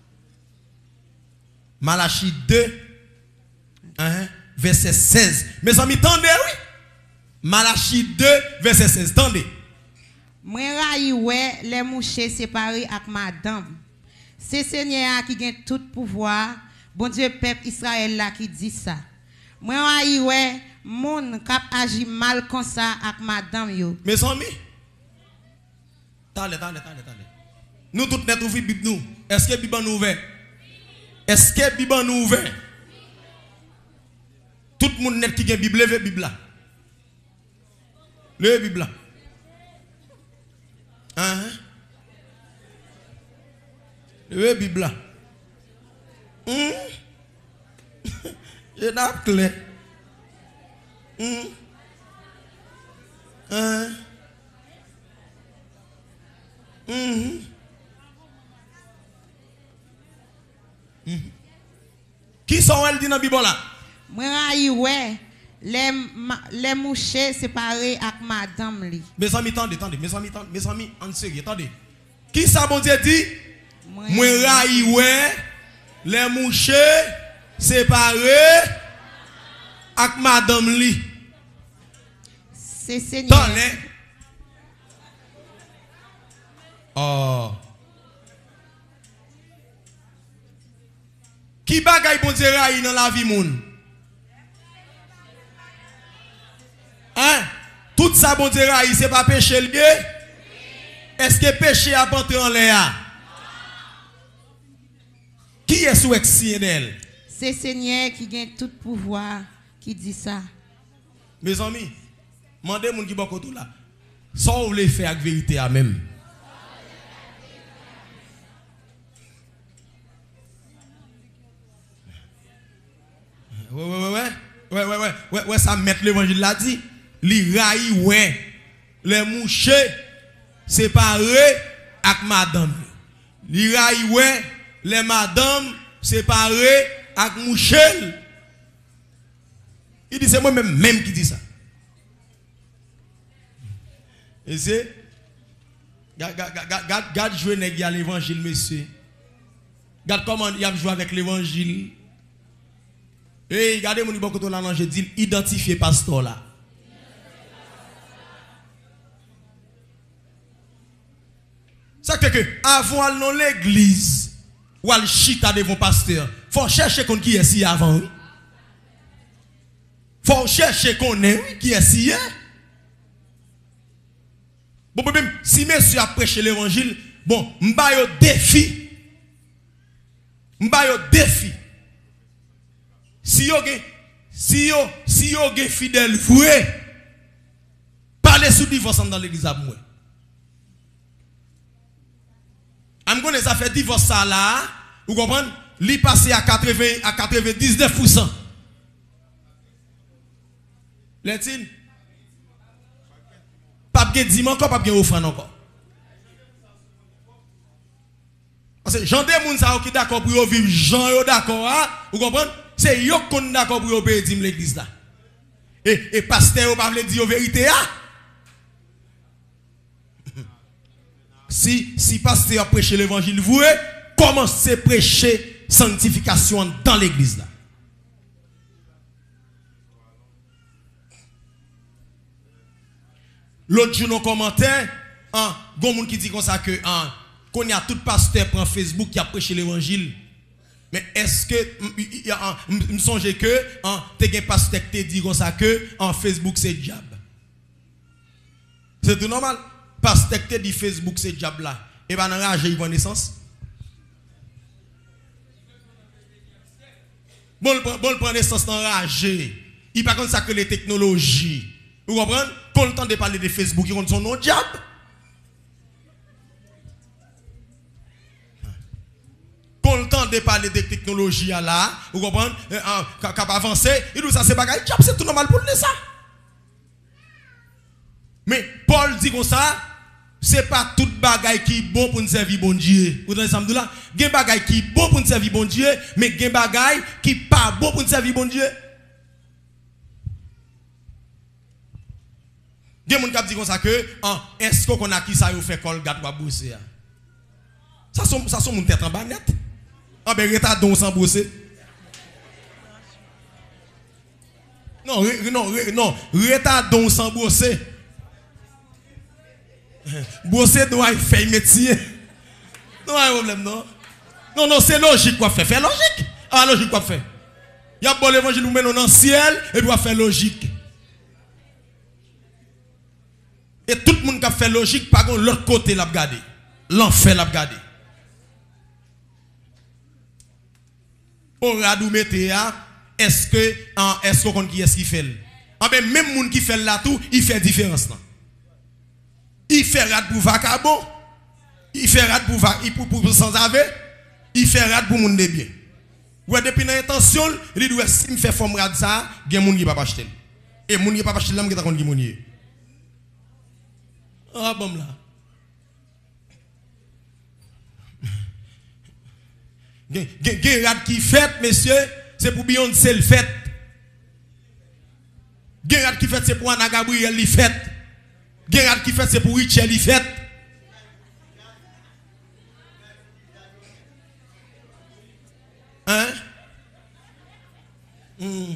[SPEAKER 1] Malachie deux, hein, verset seize. Mes amis, tendez, oui. Malachie deux, verset seize. Tendez.
[SPEAKER 2] Moi, raï, ouais, les mouches séparés avec madame. C'est Seigneur qui a tout pouvoir. Bon Dieu, peuple Israël là qui dit ça. Moi, raï, ouais, moun kap agi mal comme ça avec madame yo.
[SPEAKER 1] Mes amis, attendez, attendez, attendez, attendez. Nous tous net ouvrir Bible nous. Est-ce que Bible nous ouvert? Est-ce que Bible nous ouvert? Tout le monde net qui a Bible, levez Bible là. Levez Bible là. Hein? Levez Bible là. Hum? Je n'ai clé. Hum? Hein? Hum? Qui sont elles dit dans la Bible là?
[SPEAKER 2] Moi, ouais, les, les mouches séparés avec madame li.
[SPEAKER 1] Mes amis, attendez, attendez, mes amis, attendez, mes amis, en sérieux, attendez. Qui ça, bon Dieu dit?
[SPEAKER 2] Moi,
[SPEAKER 1] Moi raï ouais, les mouchés séparés avec madame li.
[SPEAKER 2] C'est Seigneur.
[SPEAKER 1] Oh. Qui bagay bon Dieu raï dans la vie moun? Hein? Tout ça bon Dieu raï, c'est pas péché le gars? Est-ce que péché a entré en l'air? Qui est sous d'elle?
[SPEAKER 2] C'est Seigneur qui gagne tout pouvoir qui dit ça.
[SPEAKER 1] Mes amis, demandez moun qui bon côté là. Ça vous voulez faire avec vérité à même. Ouais ouais ouais ouais ouais ouais ouais ouais ça met l'évangile l'a dit. Li raï ouais les mouchés séparés avec madame. Li raï ouais les madame séparées avec mouchel. Il dit c'est moi même même qui dit ça. Et c'est garde jouer nèg à l'évangile monsieur. Garde comment il a joué avec l'évangile. Et regardez mon bon côté là je dis identifier pasteur là. Ça fait que avant dans l'église ou al chita devant pasteur, faut chercher qu'on qui est si avant. Oui? Faut chercher qu'on est qui est si. Bon même si monsieur a prêché l'évangile, bon, m'ba yo défi. M'ba yo défi. Si yo gen si yo si yo gen fidèle vrai, parlez sous divorce dans l'église à moi. Am connais ça fait divorce ça là, vous comprenez? Li passé à quatre-vingts à quatre-vingt-dix-neuf pour cent. Letine pas bien dimanche encore pas bien offrande encore. Parce que Jean des moun ça qui d'accord pour vivre Jean yo d'accord, vous comprenez? C'est yo qu'on d'accord pour obéir l'église là. Et et pasteur pas veut dire vérité ah. Si si pasteur a prêché l'évangile vous commencez à prêcher sanctification dans l'église là. L'autre jour, dans le commentaire, un gon qui dit comme ça que qu'on y a tout pasteur prend Facebook qui a prêché l'évangile. Mais est-ce que me songe que tu as un pasteur qui te dit comme ça que en Facebook c'est diable. C'est tout normal. Pasteur qui te dit Facebook c'est diable là. Et ben enragé il va naissance. Bon bon prend naissance enragé. Il pas comme ça que les technologies. Vous comprenez? Quand le temps de parler de Facebook, ils ont son nom diable. Quand le temps de parler de technologie là, vous comprenez? Quand on avance, il nous ça c'est bagaille diable, c'est tout normal pour nous ça. Mais Paul dit comme ça, c'est pas toute bagaille qui est bon pour nous servir bon Dieu. Vous entendez ça me là? Il y a des bagaille qui est bon pour nous servir bon Dieu, mais il y a des bagaille qui n'est pas bon pour nous servir bon Dieu. Il y a des gens qui disent comme ça que est-ce qu'on a qui ça fait colgate ou brosser? Ça sont ça sont mon tête en bas net. Ah ben retardons sans brosser. Non, non, non, retardons sans brosser. Brosser doit faire métier. Non, pas de problème non. Non non, c'est logique quoi faire, faire logique. Ah logique quoi faire. Il y a bon l'évangile nous menons dans le ciel et doit faire logique. Et tout le monde qui a fait logique, par contre, l'autre côté l'a regardé. L'enfer l'a regardé. On a dû mettre, est-ce que, est-ce qu'on qui est-ce qui fait? Ah ben, même le monde qui fait là tout, il fait différence. Là. Il fait rat pour vacabon, il fait rat pour, pour, pour, pour sans ave, il fait rat pour monde de bien. Ouais, depuis l'intention, il dit, si je fais forme rat ça, il y a des gens qui ne peuvent pas acheter. Et les gens qui ne peuvent pas acheter, là, ils ne peuvent pas. Ah bon là. Gen rat qui fait monsieur, c'est pour Beyoncé le fait. Gen rat qui fait c'est pour Anna Gabriel le fait. Gen rat qui fait c'est pour Richel le fait. Hein? Mm.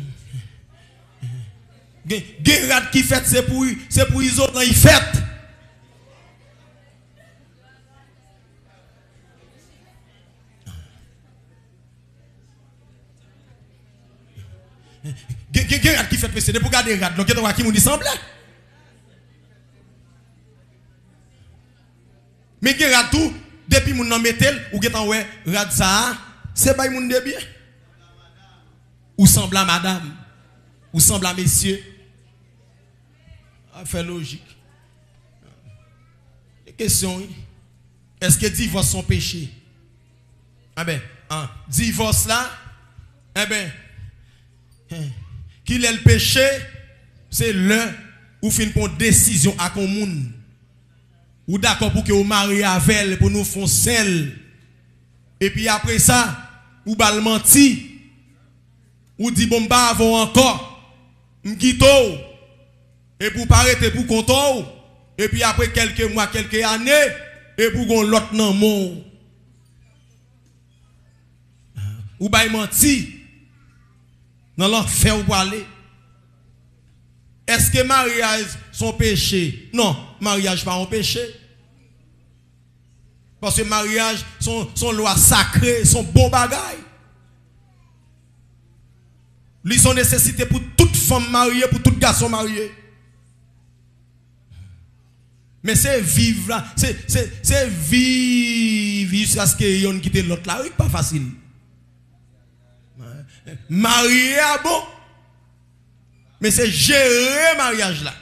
[SPEAKER 1] Guérade qui fait, c'est pour c'est pour les autres, ils fêtent. Guérade qui fait, c'est pour garder rad. Donc, il y a qui nous semble. Mais guérade tout, depuis mon nom metel, ou qui est ouais, rad ça, c'est pas mon de bien. Ou semble à madame, ou semble à messieurs. Fait logique. Question, est-ce que divorce son péché? Ah ben, hein, divorce là, eh ben, hein, qu'il est le péché, c'est le ou fin pour décision à commune. Ou d'accord pour que vous mariez avec elle pour nous faire sel. Et puis après ça, ou bal menti. Ou dit bon bah avant encore. M'quito. Et pour paraître pour content. Et puis après quelques mois, quelques années, et pour qu'on l'autre non mon. Ou bah menti. Dans l'enfer ou aller. Est-ce que mariage son péché? Non, mariage pas un péché. Parce que mariage son, son loi sacrée, son bon bagaille. Ils sont nécessité pour toute femme mariée, pour tout garçon marié. Mais c'est vivre là, c'est vivre jusqu'à ce que yon quitte l'autre là, oui, pas facile. Marié à bon. Mais c'est gérer le mariage là.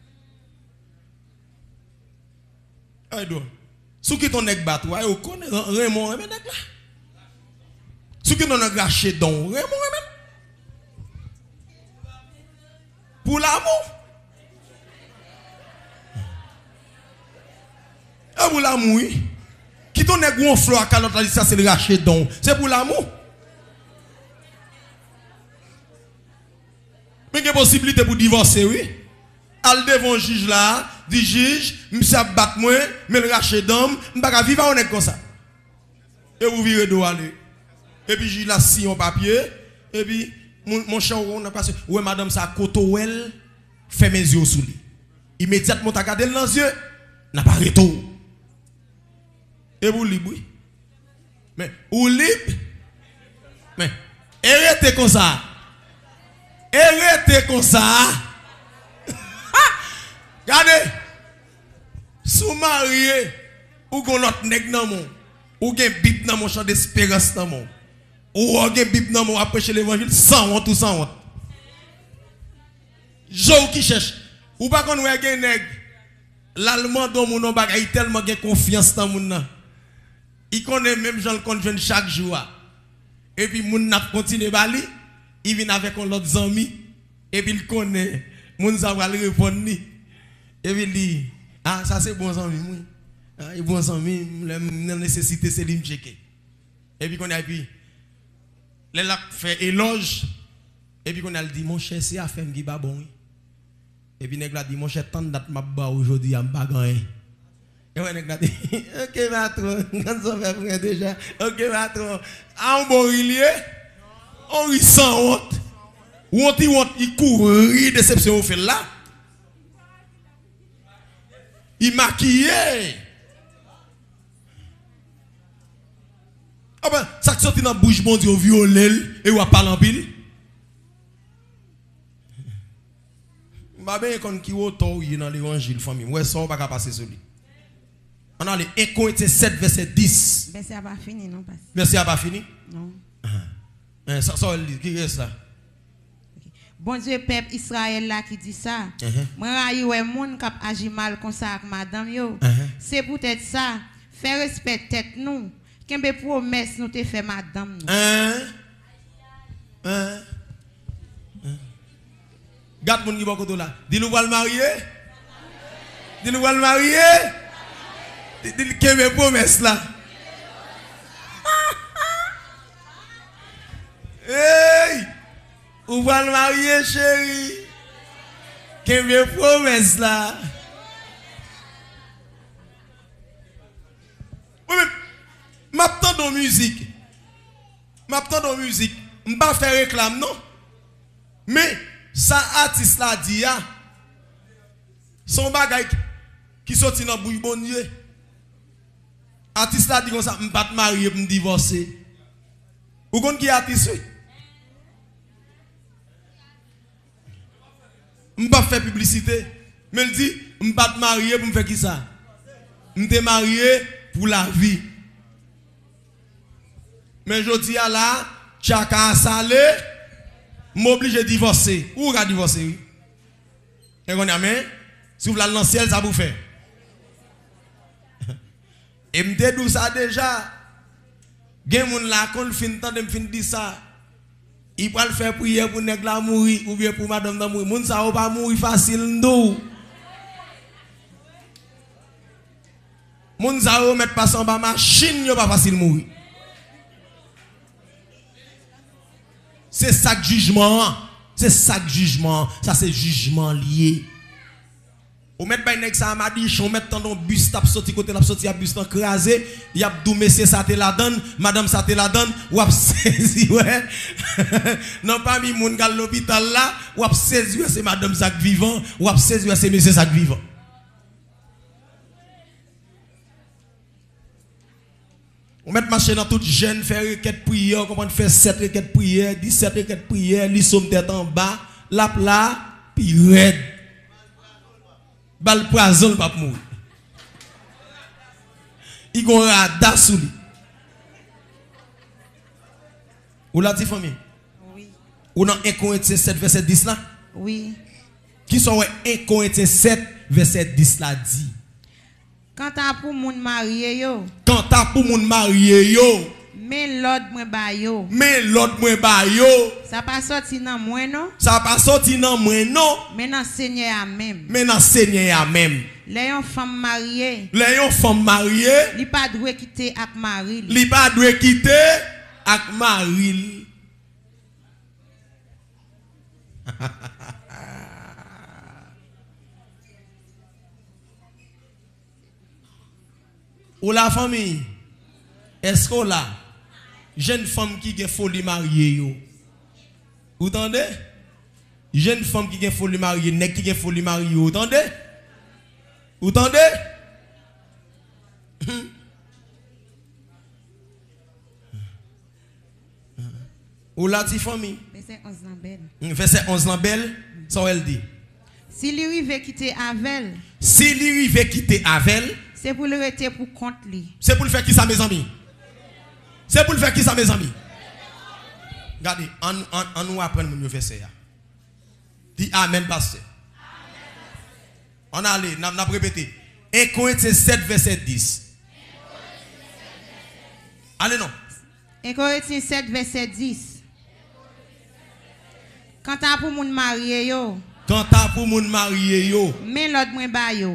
[SPEAKER 1] Aïe, si qui ton nèg bat, ouais, on connaît Raymond, mais nèg là. Si qui ton nèg gâché don, Raymond, mais pour l'amour. Ah, pour l'amour, oui. Qui ton nèg ou on flot à calotte, ça c'est le gâché don. C'est pour l'amour. Mais il y a possibilité pour divorcer, oui. Al devant le juge là, dit juge, monsieur a battu moi, mais le racheter d'homme, je ne vais pas vivre on est comme ça. Et vous virez d'où aller. Et puis j'ai là si on papier, et puis mon, mon chat on a passé, ouais madame ça cotouel, fait mes yeux sous lui. Immédiatement t'as gardé dans les yeux, n'a pas retour. Et vous libre, oui. Mais vous libre, mais arrêtez comme ça. Arrêtez comme ça. Regardez. Sous marié, ou gon l'autre nèg nan mon, ou gen bip nan mon champ d'espérance nan mon, ou gen bip nan mon après l'évangile sans honte ou sans honte. Jo qui cherche, ou pas qu'on ouais gen nèg, l'allemand don mon bagay tellement gen confiance dans moun nan. Il connaît même Jean le connaît chaque jour. Et puis moun n'a continué bali. Il vient avec l'autre ami et puis il connaît moun ça va le répondre ni et puis il dit ah ça c'est bon ami moi ah il bon ami la nécessité c'est lui me checker et puis qu'on a puis les là fait éloge et puis qu'on a dit mon cher c'est affaire qui pas bon et puis nèg la dit mon cher tant date m'a ba aujourd'hui en bagan et ouais nèg la dit OK patron quand ça fait frère déjà OK patron en bon ilier on rit sans honte. Ou on dit honte, il court, déception au fait là. Il maquillé. Ah ben, ça qui sorti dans la bouche, bon Dieu, violé, et ou a parlé en pile. Je ne sais qui est dans l'évangile, famille. Moi, ça, on va pas passer sur lui. On a les un Corinthiens sept, verset dix.
[SPEAKER 2] Verset n'a pas fini, non?
[SPEAKER 1] Verset n'a pas fini?
[SPEAKER 2] Non.
[SPEAKER 1] Uh-huh. Ça, ça, qui est ça?
[SPEAKER 2] Bon Dieu, peuple Israël là qui dit ça. Moi, je suis un monde qui agit mal comme ça avec madame. Uh-huh. C'est peut-être ça. Faire respect tête nous. Qu'un peu promesse nous te fait madame.
[SPEAKER 1] Hein? Hein? Garde mon niveau côté là. Dis-nous va le marier? Dis-nous va le marier? Dis-nous qu'il y a une promesse là. Hey! Ou va le marier, chérie? Qu'il y a une promesse là. Oui, mais m'attends de musique. m'attends dans musique, m'pas faire réclame non. Mais ça artiste là dit ya son bagay qui sorti dans bouille bonnier. Artiste là dit comme ça, m'pas te marier pour me divorcer. Ou kon qui artiste? M'pas faire publicité, mais il dit m'pas te marier pour me faire qui ça? M'te marié pour la vie. Mais je dis à là, chacun salé, m'oblige de divorcer. Ou va divorcer, oui. Et qu'on a mais, si vous voulez dans le ciel, ça vous fait. Et m'te dit ça déjà. Gen moun la kon fin temps de fin dire ça. Il va le faire prière pour nèg la mourir ou bien pour madame la mourir. Moun ça ou pas mourir facile ndou. Moun ça ou mettre pas en bas machine yo pas facile mourir. C'est ça que jugement. C'est ça que jugement. Ça c'est jugement lié. Ou mettre bay nèg ça m'a dit, on mettre dans bus tap sorti côté la sorti à bus tant crasé, y a dou monsieur ça te la donne, madame ça te la donne, ou a saisi ouais. Non pas mi moun gal l'hôpital là, ou a saisi c'est madame ça vivant, ou a saisi c'est monsieur ça vivant. On met marcher dans toute jeune, faire requête prière, comment faire sept requêtes prière, dix-sept requêtes prière, li somme tête en bas, la plat, puis raide. Bal poison pas mourir. Il gon rada sou li. Ou la ti famille?
[SPEAKER 2] Oui.
[SPEAKER 1] Ou dans un Corinthiens sept verset dix là?
[SPEAKER 2] Oui.
[SPEAKER 1] Qui sont un Corinthiens sept verset dix là dit?
[SPEAKER 2] Quand t'as pour moun marié yo.
[SPEAKER 1] Quand t'as pour moun marié yo.
[SPEAKER 2] Mais l'autre moi ba yo.
[SPEAKER 1] Mais l'autre moi ba yo.
[SPEAKER 2] Ça pas sorti dans moi non?
[SPEAKER 1] Ça pas sorti dans moi non.
[SPEAKER 2] Mais dans Seigneur même.
[SPEAKER 1] Mais dans Seigneur même.
[SPEAKER 2] Les yon femme mariée.
[SPEAKER 1] Les yon femme mariée.
[SPEAKER 2] Li pas doué quitter ak mari.
[SPEAKER 1] Li pas doué quitter ak mari. Ou la famille, est-ce que là, jeune femme qui est folie mariée, yo? Vous entendez? Jeune femme qui est folie mariée, nèg qui est folie mariée, vous entendez? Vous entendez? Ou la ti famille?
[SPEAKER 2] Verset onze lambel.
[SPEAKER 1] Verset onze lambel, ça elle dit.
[SPEAKER 2] Si li rive quitter Avel.
[SPEAKER 1] Si li rive quitter Avel.
[SPEAKER 2] C'est pour le rester pour compte li.
[SPEAKER 1] C'est pour le faire qui ça mes amis? C'est pour le faire qui ça mes amis? Regardez, on, on, on nous apprend nous faire ça. Dis amen pasteur. On a allé, on a répété. un Corinthiens sept verset dix. Allez non.
[SPEAKER 2] un Corinthiens sept verset dix. Quand t'as pour moun marié yo.
[SPEAKER 1] Quand t'as pour moun marié yo.
[SPEAKER 2] Mais l'autre moins ba yo.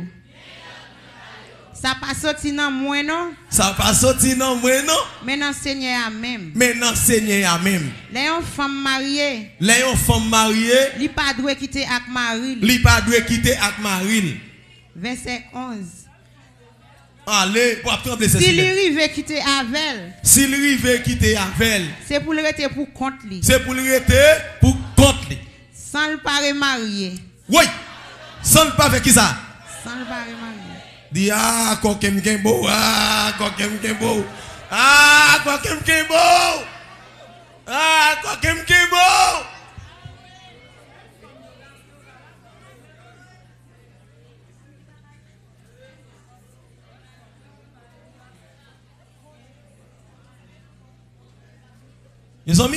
[SPEAKER 2] Ça pas sorti dans moi non?
[SPEAKER 1] Ça pas sorti dans moi non?
[SPEAKER 2] Mais dans Seigneur même.
[SPEAKER 1] Mais dans Seigneur même.
[SPEAKER 2] Les yon femme mariée.
[SPEAKER 1] Les yon femme mariée.
[SPEAKER 2] Li pas doué quitter ak mari.
[SPEAKER 1] Li pas doué quitter ak mari.
[SPEAKER 2] Verset onze.
[SPEAKER 1] Allez, pour apprendre
[SPEAKER 2] ça. Si li rive quitter Avel.
[SPEAKER 1] Si li rive quitter Avel.
[SPEAKER 2] C'est pour le rester pour compte li.
[SPEAKER 1] C'est pour le rester pour compte li.
[SPEAKER 2] Sans le pas remarier.
[SPEAKER 1] Oui. Sans le pas avec qui ça?
[SPEAKER 2] Sans le pas remarier.
[SPEAKER 1] Di ah kokem kembo ah kokem kembo ah kokem kembo ah kokem kembo. Les amis?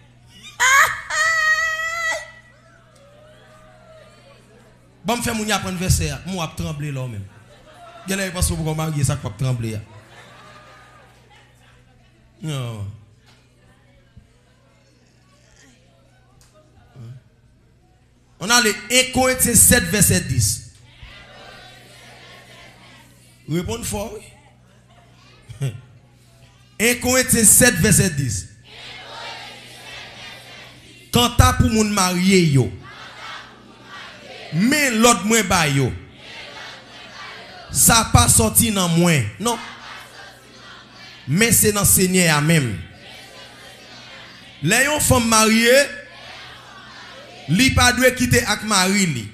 [SPEAKER 1] Bon, me faire mon y apprendre verset, moi a trembler là même. Il y a pas pour qu'on marie ça pour trembler. Non. On a les un Corinthiens sept verset dix. Répondez fort. Oui. un Corinthiens sept verset dix. Quand t'as pour moun marié yo. Mais l'autre moins ba yo. Ça pas sorti dans moi. Non. Mais c'est dans Seigneur même. Les yon femme mariée, li pas doit quitter avec mari li.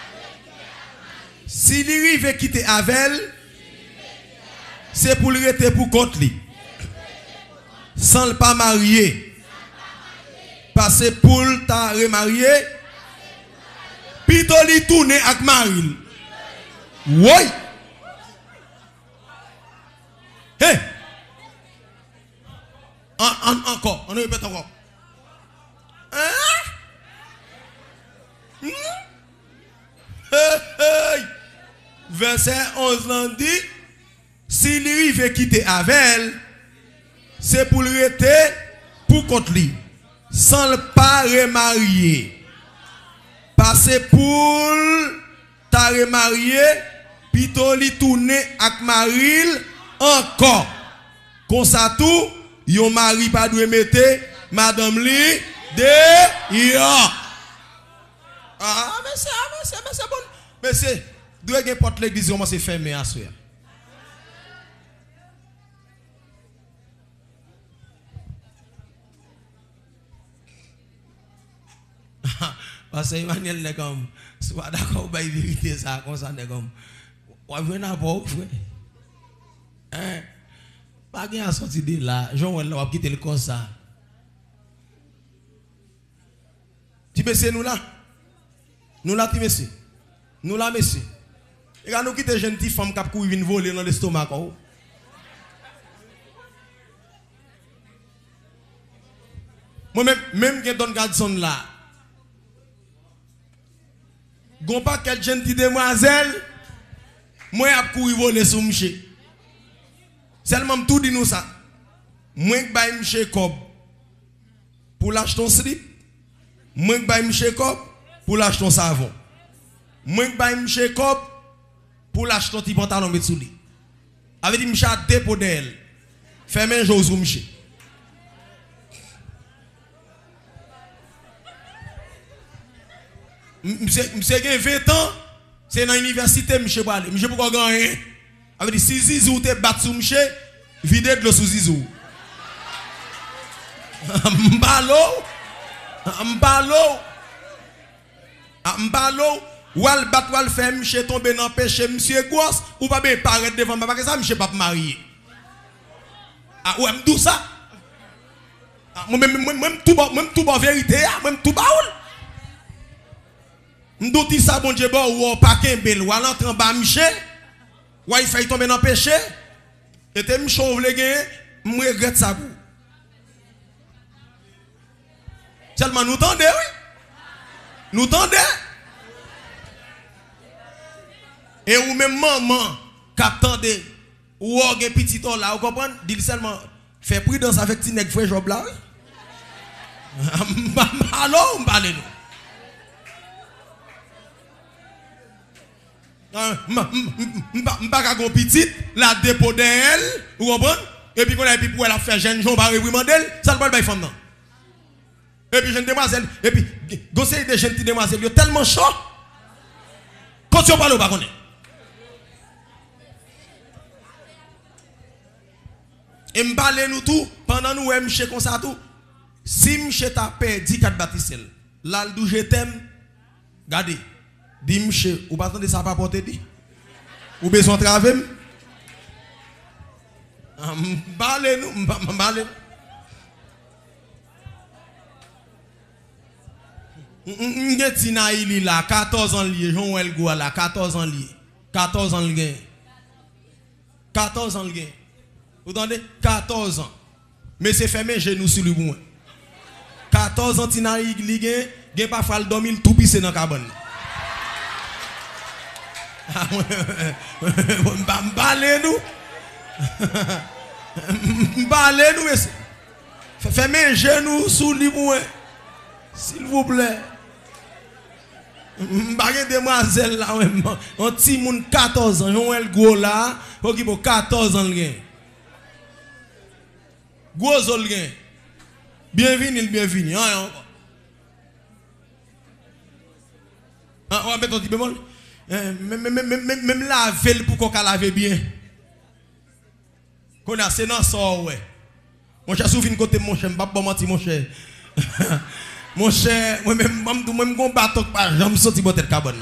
[SPEAKER 1] Si li rive quitter avec elle, c'est pour le rester pour compte li. Sans le pas marié. Parce que pour ta remarié, plutôt li tourne avec mari. Oui. Hey. En, en, encore, on répète encore. Hein? Hmm? Hey, hey. Verset onze l'en dit, si lui veut quitter avec elle, c'est pour le rester pour contre lui, sans le pas remarier. Parce que pour ta remarié, plutôt li tourner avec Maril encore. Comme ça tout, yon mari pas doit mettre madame li de ya. Ah, mais c'est, ah, mais c'est, mais c'est bon. Mais c'est, doit gen porte l'église, comment c'est fermé à soir. Parce que Emmanuel n'est comme, soit d'accord, bah, il vérité ça, comme ça, n'est comme, on va venir à bord, frère. Hein? Pas bien à sortir de là, Jean, on va quitter le comme ça. Tu sais, nous là? Nous là, tu sais? Nous là, monsieur. Et quand nous quittons une petite femme qui a couru une voler dans l'estomac, moi-même, même que Don Gadson là, gon pas quelle gentille demoiselle, moi a couru voler sur monsieur. Seulement tout dit nous ça. Moi que bail monsieur Cob pour l'acheter ton slip, moi que bail monsieur Cob pour l'acheter ton savon. Moi que bail monsieur Cob pour l'acheter ton petit pantalon mettre sous lui. Avec dit monsieur a dépôt d'elle. Fermez un jour sur monsieur. Monsieur a vingt ans, c'est dans l'université, monsieur Balé. Monsieur pourquoi gagner? Avec dit si Zizou te bat sous monsieur, vide de l'eau sous Zizou. Mbalo, mbalo, mbalo, wal bat wal fait monsieur tomber dans péché, monsieur gosse, ou pas bien paraître devant papa que ça, monsieur pas marié. Ah ouais, m'dou ça. Moi même même tout bon, même tout bon vérité, même tout baoul. M'dou ti ça bon Dieu bon ou pas kembel, ou l'entre en bas monsieur. Ou il fait tomber dans le péché. Et te m'chauve le gain, m'regrette ça pour. Seulement nous tendez, oui. Nous tendez. Et ou même maman, qui attendait, ou un petit ton là, vous comprenez? Dit seulement, fait prudence avec ti nèg frère Job là, oui. Alors, on parle nous. M'pa gon petite la dépôt d'elle, vous comprenez? Et puis qu'on a puis pour elle a fait jeune Jean pas réprimander, ça le pas bail femme non. Et puis jeune demoiselle, et puis conseil de jeune demoiselle, yo tellement chaud. Quand tu parles pas connaît. Et m'parler nous tout pendant nous m'che comme ça tout. Si m'che t'a perdu quatre bâtissel, là d'où je t'aime, regardez. Dis monsieur, ou pas attendre ça pas porter dit? Ou besoin de travailler? M'parlez nous, m'parlez. M'getina il là, quatorze ans lié, Jean-Wel Goua là, quatorze ans lié. quatorze ans lié. quatorze ans lié. Vous entendez? quatorze ans. Mais c'est fermé genou sur le bout. quatorze ans tina il lié, gen pas fall dormir tout pissé dans cabane. M'balé nous. M'balé nous. Fermez genoux sous lui, s'il vous plaît. M'balé demoiselle là, un petit monde quatorze ans, Joël Gros là, qui pour quatorze ans. Gros zol gen. Bienvenue, bienvenue. On va mettre un petit bémol. Même laver pour qu'on lave bien. Qu'on a c'est dans ça ouais. Mon cher souvient côté mon cher, pas bon menti mon cher. Mon cher, moi-même, moi-même, mon bateau pas jamais sorti de tête carbone.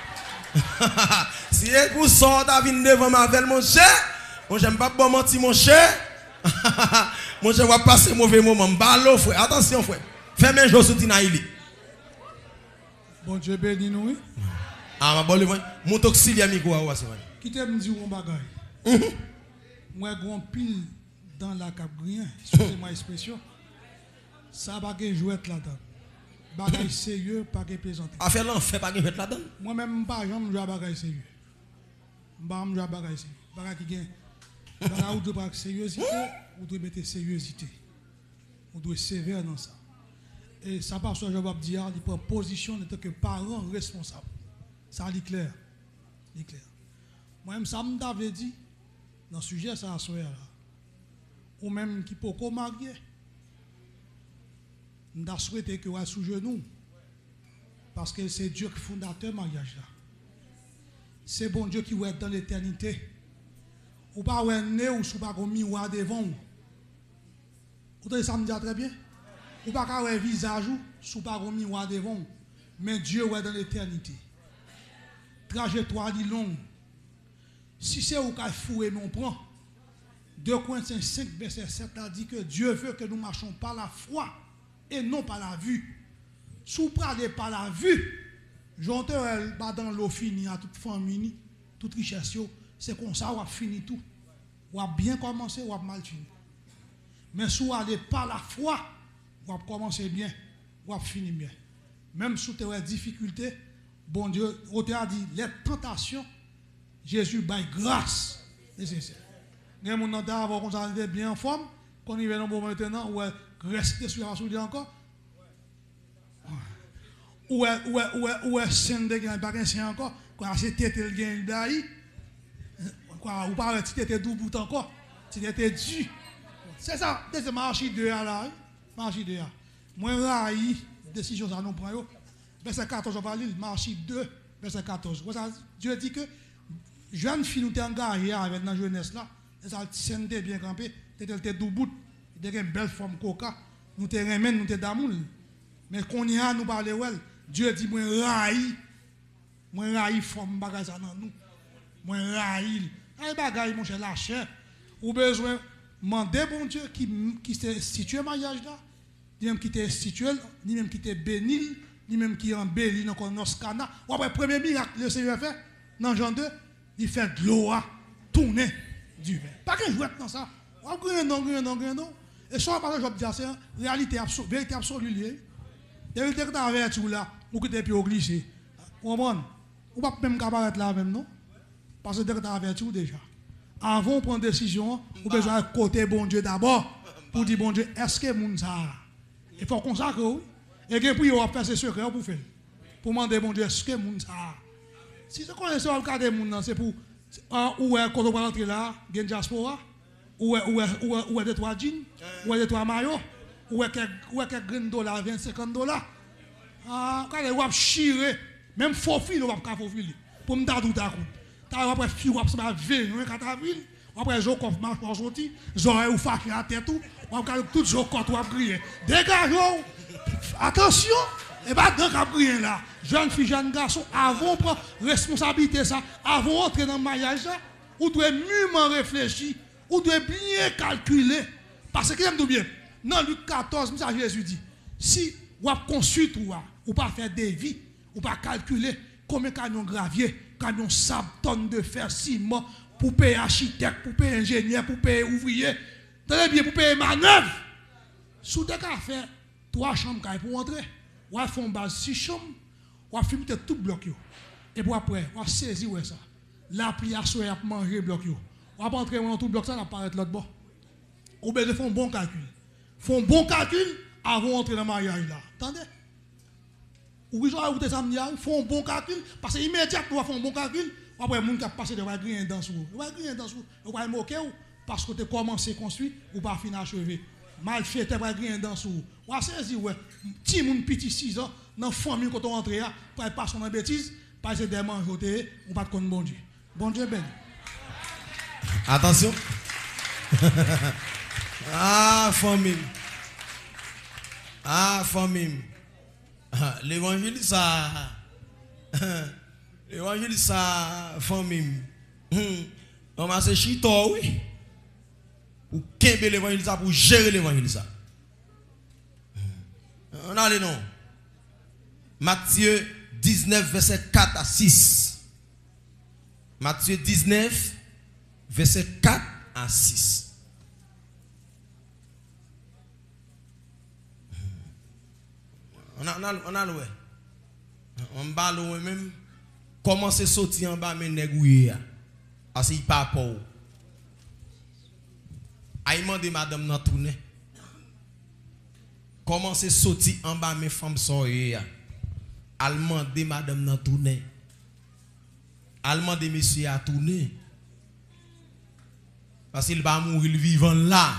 [SPEAKER 1] Si vous sortez à venir devant ma belle, mon cher, moi j'aime pas bon mentir, mon cher. Mon cher va passer mauvais moment. Balo, frère. Attention, frère. Fais mes jours sous Tinaïli.
[SPEAKER 3] Bon Dieu béni nous.
[SPEAKER 1] Ah, ma bonne, mon toxilia micro à c'est vrai.
[SPEAKER 3] Qui t'aime dire un bagage? Moi, grand pile dans la cabrien, excusez-moi l'expression. Ça va pas jouer là-dedans. Bagage sérieux, pas que plaisanter.
[SPEAKER 1] Affaire l'enfer, pas que jouer là-dedans.
[SPEAKER 3] Moi-même, pas jamais jouer bagage sérieux. Pas jouer bagage sérieux. Bagage qui gagne. Bagage où doit sérieuxité, ou doit mettre sérieuxité. On doit être sévère dans ça. Et ça passe sur je vais dire, il prend position en tant que parent responsable. Ça est clair. C'est clair. Moi-même, ça m'avait dit, dans le sujet, ça a souhaité là. Ou même qui peut pas marier. Je souhaité que vous sous genou. Parce que c'est Dieu qui est fondateur du mariage là. C'est bon Dieu qui va être dans l'éternité. Ou pas ou né ou sous pas comme miroir devant vous. Vous entendez ça me dit très bien? Ou pas qu'un visage ou sous pas comme miroir devant vous. Mais Dieu va être dans l'éternité. Trajectoire dit longue. Si c'est où qu'à fouer non prend. deux Corinthiens cinq verset sept a dit que Dieu veut que nous marchons par la foi et non par la vue. Si vous parlez par la vue, j'entends dans l'eau fini à toute famille, toute richesse, c'est comme ça, on a fini tout. On a bien commencé, on a mal fini. Mais si vous allez par la foi, on a commencé bien, on a fini bien. Même si vous avez des difficultés, bon Dieu, on a dit, les tentations, Jésus baille grâce nécessaire. Il y a des gens qui ont arrivé bien en forme, quand il vient dans le moment maintenant, ou rester sur la soude encore. Ou est ou est ou est ou est scène de gain pas gain encore, quand c'est tête le gain d'aïe. Quoi ou pas tête tout bout encore. C'était dû. C'est ça, c'est marché de là, marché de là. Moi raï décision ça nous prend yo. Verset quatorze on va lire marché deux verset quatorze. Dieu dit que jeune fille nous t'es engagé avec dans jeunesse là, ça scène bien campé, t'étais tout bout, t'étais une belle forme coca, nous t'es remène nous t'es d'amour. Mais qu'on y a nous parler well. Dieu dit, moi, raï, moi, raï, forme bagage dans nous. Moi, raï. Aïe, bagage, mon cher, la chair. Ou besoin, demander, bon Dieu, qui, qui s'est situé mariage là, ni même qui t'est institué, ni même qui t'est béni, ni même qui embellit dans nos cana. Ou après, premier miracle, le Seigneur fait, dans Jean deux, il fait de l'eau tourner du vin. Pas que je vois dans ça. Ou après, non, non, non, non, non. Et soit par exemple, je dis, c'est réalité absolue, vérité absolue. La vérité que tu as avec tout là, ou que tu es plus glissé. Vous comprenez? Ou pas même apparaître là même, non? Parce que tu as avec tout déjà. Avant de prendre une décision, vous avez besoin de côté bon Dieu d'abord. Pour dire bon Dieu, est-ce que moun ça? Il faut consacrer, oui. Et que puis on va faire ce secret pour faire. Pour demander bon Dieu, est-ce que moun ça? Si vous connaissez le cas des moun, c'est pour. Ou est quand on va rentrer là, il y a une diaspora. Ou est ou est de trois jeans, ou est de trois maillots. Ou est quelques dollars, vingt, cinquante dollars. Ah, quand on va chirer, même faux fil, on va pas faux fil. Pour me dire tout à coup. T'as après fil, on va se mettre vingt, quatre ville. Après, je vais marcher pour sortir. J'aurai ou fâché à tête tout. On va tout le jour quand on va crier. Dégagez! Attention! Et bien, dans le crier là, jeune fille, jeune garçon, avant de prendre responsabilité, ça, avant d'entrer dans le mariage, vous devez mûrement réfléchir, vous devez bien calculer. Parce que, j'aime bien. Dans Luc quatorze, Jésus dit, si vous consultez ou ou pas faire des vies, ou pas calculer combien de camions gravier, camions sable, tonnes de fer, ciment, pour payer architecte, pour payer ingénieur, pour payer ouvrier, très bien, pour payer manœuvre. Sous des cas faire trois chambres pour entrer, ou à faire base six chambres, ou à filmer tout bloc. Et puis après, on va saisir ça. La pluie à soyer à manger bloc. On va pas entrer dans tout bloc, ça va apparaître l'autre bord. Ou bien de faire un bon calcul. Font un bon calcul avant d'entrer dans le mariage là. Attendez? Ou ils ont ajouté ça, ils font un bon calcul, parce que immédiatement, ils font un bon calcul, après, les gens qui passent de la grille dans sous. Ils vont griller dans sous. Ils vont moquer parce que tu as commencé à construire ou pas fini à achever. Mal fait, tu vas griller dans sous. Ou à saisir, ouais. Petit monde petit six ans, dans la famille, quand on rentre là, pour pas son bêtise, pas se démanger, ou pas de compte bon Dieu. Bon Dieu, ben.
[SPEAKER 1] Attention. Ah, famille. Ah, famille. L'évangile, ça. L'évangile, ça, famille. On va se chito, oui. Pour qu'aimer l'évangile, ça, pour gérer l'évangile, ça. On a les noms. Matthieu dix-neuf, verset quatre à six. Matthieu dix-neuf, verset quatre à six. On a, on a, on a loué. On va louer même. Comment c'est sorti en bas, mais négouiller. Parce qu'il pas pour. Aïe, demandé madame dans tourner. Comment c'est sorti en bas, mes femmes soyez. Allemand de madame dans tourner. Allemand de monsieur à tourner. Parce qu'il va mourir vivant là.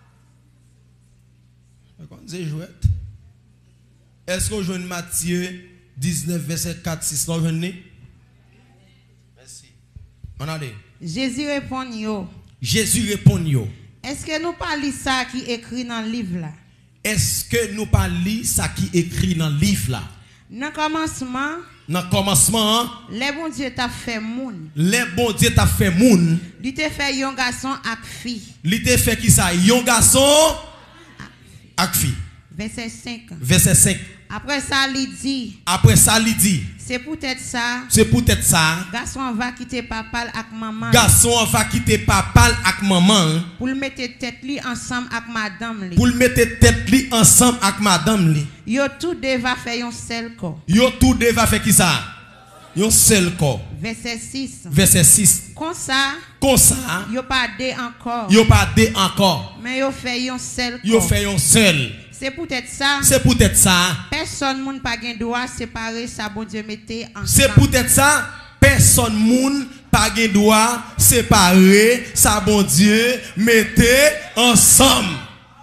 [SPEAKER 1] C'est jouette. Est-ce que vous jouez Matthieu dix-neuf, verset quatre, six, là, venez? Merci. On a dit.
[SPEAKER 2] Jésus répond yo.
[SPEAKER 1] Jésus répond yo.
[SPEAKER 2] Est-ce que nous parlons ça qui est écrit dans le livre là?
[SPEAKER 1] Est-ce que nous parlons ça qui est écrit dans le livre là?
[SPEAKER 2] Dans le commencement,
[SPEAKER 1] dans le commencement,
[SPEAKER 2] les bon Dieu t'a fait moun.
[SPEAKER 1] Les bon Dieu t'a fait moun.
[SPEAKER 2] Il t'a fait yon garçon ak fille.
[SPEAKER 1] Il t'a fait qui ça? Yon garçon ak fille.
[SPEAKER 2] Verset cinq.
[SPEAKER 1] Verset cinq.
[SPEAKER 2] Après ça, il dit.
[SPEAKER 1] Après ça, il dit.
[SPEAKER 2] C'est peut-être ça.
[SPEAKER 1] C'est peut-être ça.
[SPEAKER 2] Garçon va quitter papa ak maman.
[SPEAKER 1] Garçon va quitter papa ak maman.
[SPEAKER 2] Pour le mettre tête li ensemble avec madame li.
[SPEAKER 1] Pour le mettre tête li ensemble avec madame li.
[SPEAKER 2] Yo tout deux va faire un seul corps.
[SPEAKER 1] Yo tout deux va faire qui ça? Un seul corps.
[SPEAKER 2] Verset six.
[SPEAKER 1] Verset six.
[SPEAKER 2] Comme ça.
[SPEAKER 1] Comme ça.
[SPEAKER 2] Yo pas deux encore.
[SPEAKER 1] Yo pas deux encore.
[SPEAKER 2] Mais yo fait un seul corps.
[SPEAKER 1] Yo fait un seul.
[SPEAKER 2] C'est peut-être ça.
[SPEAKER 1] C'est peut-être ça.
[SPEAKER 2] Personne moun pas gen droit séparer ça bon Dieu mettait ensemble.
[SPEAKER 1] C'est peut-être ça. Personne moun pas gen droit séparer ça bon Dieu mettait ensemble.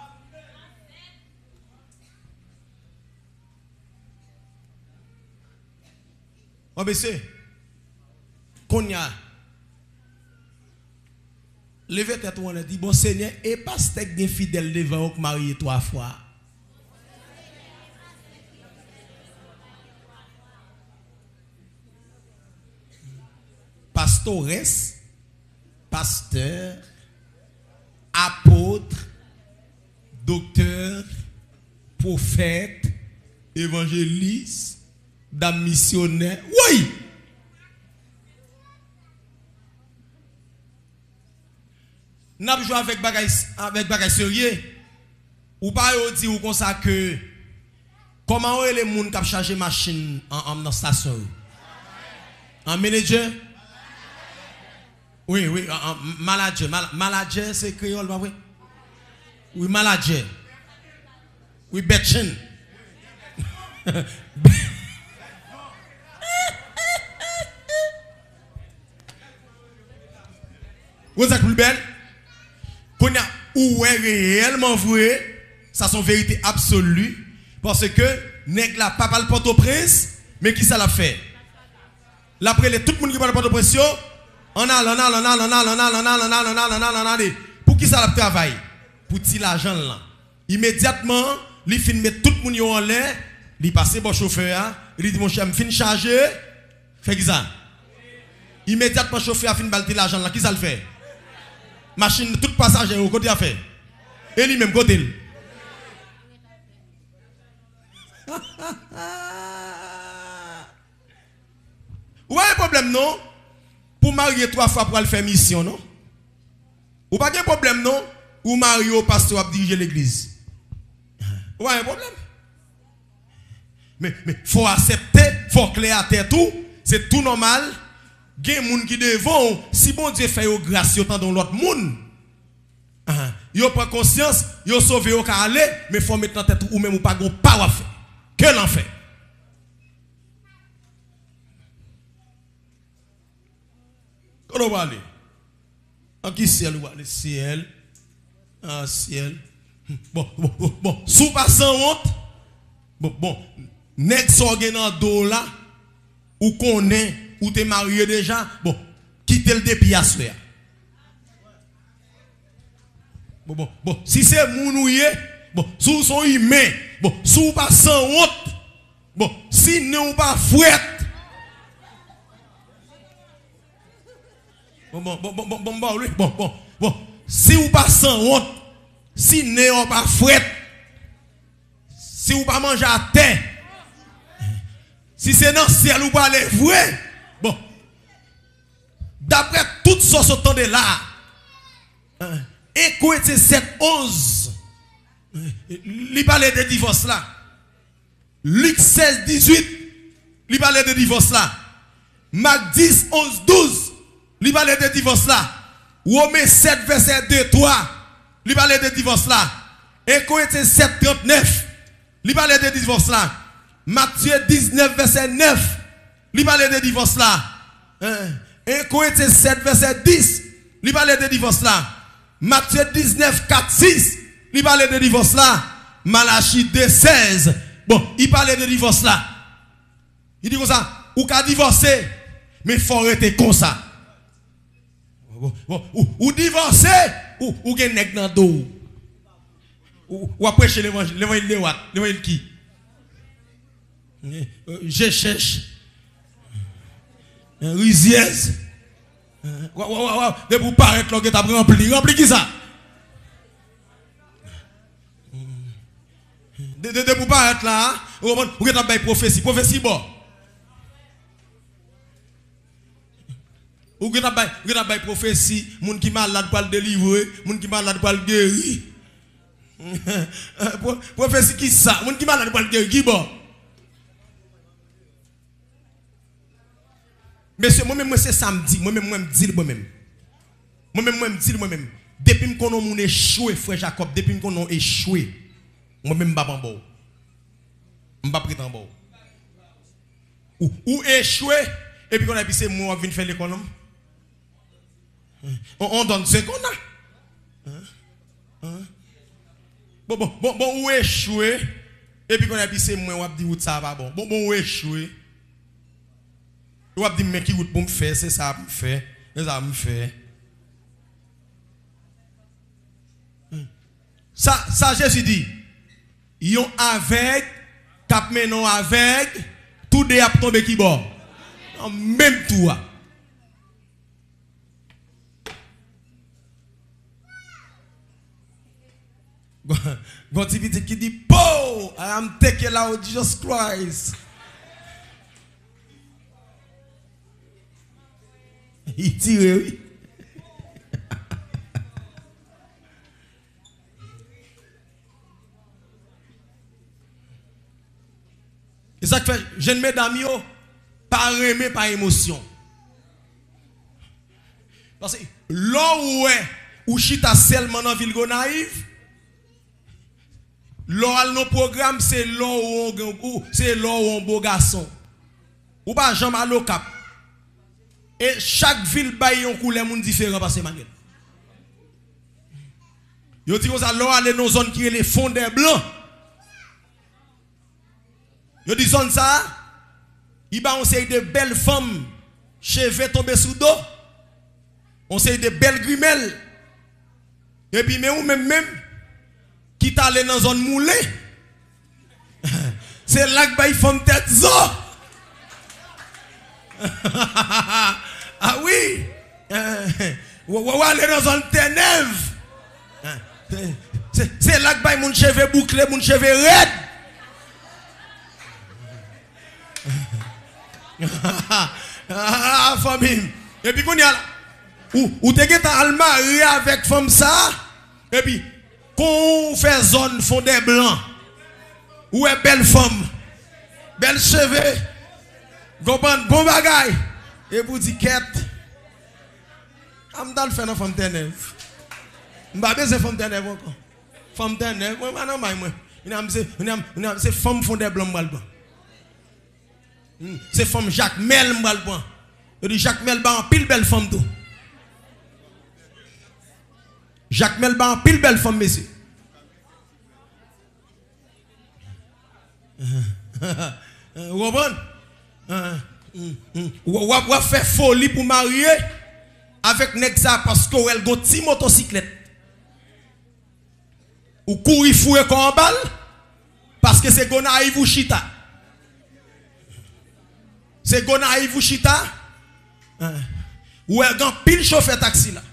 [SPEAKER 1] On baisse. Konya. Levez tête on a dit bon Seigneur et pasteur gen fidèle devant ou marié trois fois. Pastores, pasteur, apôtre, docteur, prophète, évangéliste, dame missionnaire. Oui! N'a pas joué avec bagay avec bagay sérieux. Ou pas dire ou comme ça que comment les gens qui chargé machine en en station. En manager. Oui, oui, un manager, mal, manager c'est créole, pas vrai? Oui, manager. Oui, betchen. Vous êtes plus belle? Qu'on a où est réellement vrai, ça son vérité absolue, parce que nèg la pas parle Port-au-Prince, mais qui ça l'a fait? L'après les tout le monde qui parle Port-au-Prince. On a, on a, on a, on a, on a, on a, on a, on a, on a, on a, on a, pour qui ça travaille? Pour tirer l'argent là. Immédiatement, il fin met tout le monde en l'air, il passe bon chauffeur, il dit mon cher, fin charger, fait qui ça? Immédiatement chauffeur fin balter l'argent là, qui ça le fait? Machine tout passager au côté à faire. Et lui même côté. Où est le problème non? Pour marier trois fois pour aller faire mission, non? Ou pas de problème, non? Ou marier au pasteur pour diriger l'église. Ou un problème? Mais il faut accepter, il faut clair à terre tout. C'est tout normal. Il y a des gens qui devant, si bon Dieu fait au grâce, il y a l'autre monde. Ils prennent conscience, ils sauvent au cas aller, mais il faut mettre en tête ou même ou pas de pas à faire. Que l'en fait? Quand on va aller, en qui ciel ou aller? Ciel, en ciel. Bon, bon, bon, bon, sous passant honte, bon, bon, nèg sorgen dans dos là, ou connaît, ou t'es marié déjà, bon, quittez le depuis à soir. Bon, bon, bon, si c'est mounouye, bon, sous son humain, bon, sous pas sans honte, bon, si nous pas fouette. Bon, bon, bon, bon, bon, bon, bon, bon, bon, bon, si vous pas sans honte, si nous pas fouette, si vous pas manger à terre, si c'est dans le ciel ou pas les vrai, bon, d'après toutes sortes autant de là, et Corinthiens sept, onze, il parlait de divorce là. Luc seize, dix-huit, il parlait de divorce là. Marc dix, onze, douze, il parlait de divorce là. Romains sept, verset deux, trois, il parlait de divorce là. Et Corinthiens sept, trente-neuf, il parlait de divorce là. Matthieu dix-neuf, verset neuf, il parlait de divorce là. Et Corinthiens sept, verset dix, il parlait de divorce là. Matthieu dix-neuf, quatre, six, il parlait de divorce là. Malachie deux, seize, bon, il parlait de divorce là. Il dit comme ça, ou qu'à divorcer, mais il faut arrêter comme ça. Ou, ou divorcer, ou ou gen nèg dans dos. Ou ou prêcher l'évangile, l'évangile de what? L'évangile qui? Je cherche un riziez. Waouh waouh waouh, de pour paraître là que t'as rempli, rempli qui ça? De de pour paraître là, ou que t'as bail prophétie, prophétie bon. Ou que t'as bail, que t'as bail prophétie, moun qui malade pour le délivrer, moun qui malade pour le guérir. Prophétie qui ça? Moun qui malade pour le guérir qui bon? Monsieur, moi-même, c'est samedi. Moi-même, moi, je dis moi-même. Moi-même, moi, je dis moi-même. Depuis que nous avons échoué, frère Jacob, depuis que nous avons échoué, moi-même, je ne suis pas en bas. Je ne suis pas pris en bas. Ou, ou échoué, et puis qu'on a dit, c'est moi qui viens faire l'économie. On, on donne ce qu'on a. Hein? Hein? Bon, bon, bon, bon, ou échoué, et puis qu'on a dit, c'est moi qui dit, ça va bon. Bon, bon, ou échoué. Ou a dit mais qui route pour me faire, c'est ça me faire, c'est ça me faire. Ça ça Jésus dit, yon avec cap menon avec tout de a tomber qui bord. Même tout. Bon activité qui dit "Pow, I am taken out Jesus Christ." Il tire, oui. Et ça fait, jeune mesdames, pas aimer, par émotion. Parce que là où est, où chita seulement dans ville naïve, là où nos programme, c'est là où c'est là où on beau garçon. Ou pas jamais à l'ocap. Et chaque ville baille un couleur monde différent parce que manuel. Yo dit comme ça là aller dans zone qui est les fondeurs blancs. Yo dit zone ça, il ba on sait de belles femmes, cheveux tombés sous dos. On sait de belles grimelles. Et puis mais ou même même qui t'allé dans zone moulée. C'est là que baille femme tête zo. Ah oui, ou aller dans zone ténèbres. C'est là que baille mon cheveu bouclé, mon cheveu raide. Ah famille. Et puis qu'on y a ou ou te get al marié avec femme ça et puis qu'on fait zone fond des blancs. Ou est belle femme, belle cheveux, bon bon bagaille. Et vous dites quête. I'm dans le faire dans femme ténèbres. M'ba besoin femme ténèbres encore. Femme ténèbres, moi non moi. Il a c'est c'est femme fond des blancs mal bon. C'est femme Jacques Mel mal bon. Il dit Jacques Mel ba en pile belle femme tout. Jacques Mel ba en pile belle femme monsieur. Vous comprenez? Ou va faire folie pour marier avec Nexa parce qu'elle a une petite motocyclette. ou courir fouer comme en balle parce que c'est Gonaïve ou Chita. C'est Gonaïve ou Chita. Ou elle a pile chauffeur taxi là.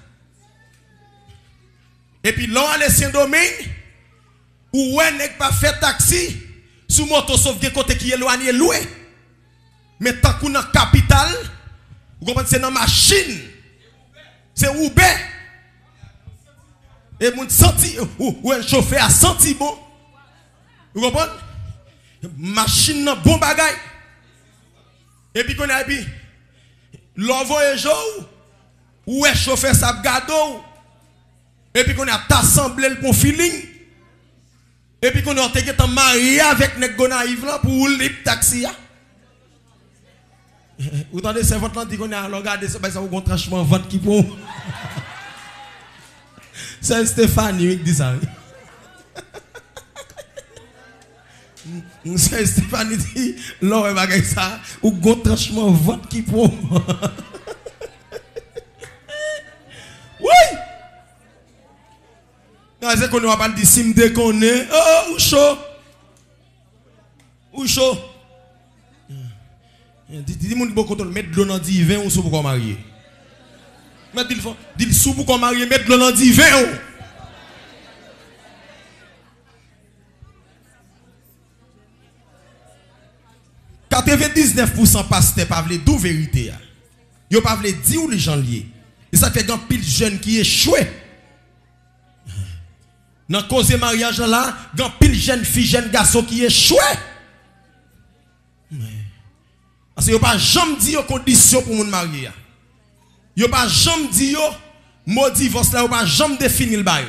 [SPEAKER 1] Et puis l'on a les Saint-Domingue ou elle n'est pas fait taxi sous moto sauf que côté qui est éloigné loué. Mais tant qu'on a capital, vous comprenez, c'est dans machine. C'est Uber. Et mon senti ou un chauffeur a senti bon. Vous comprenez? Machine nan bon bagay. Et puis qu'on a dit l'envoyé jour ou un chauffeur sa gado. Et puis qu'on a assemblé le bon feeling. Et puis qu'on a été marié avec les Gonaïve là pour le taxi. Vous entendez, c'est votre là dit qu'on a regardé ça, ça vous tranchement vente qui pour. C'est Stéphanie qui dit ça. C'est Stéphanie dit, l'on est ça, ou gon tranchement vente qui pour. Oui! C'est qu'on va pas dire si me déconne. Oh, ou chaud. Ou chaud. Dis-moi beaucoup de mettre de l'eau dans divin ou sous pour marier. Mettre de l'eau sous pour marier, mettre de l'eau dans divin. quatre-vingt-dix-neuf pour cent pasteur pas vle d'où vérité. Yo pas vle dire où les gens liés. Et ça fait grand pile jeune qui échoué. Dans cause de mariage là, grand pile jeune fille, jeune garçon qui échoué. Parce que yo pas jamais dit aux conditions pour moun marier. Yo pas jamais dit yo mot divorce là, yo pas jamais défini le bail.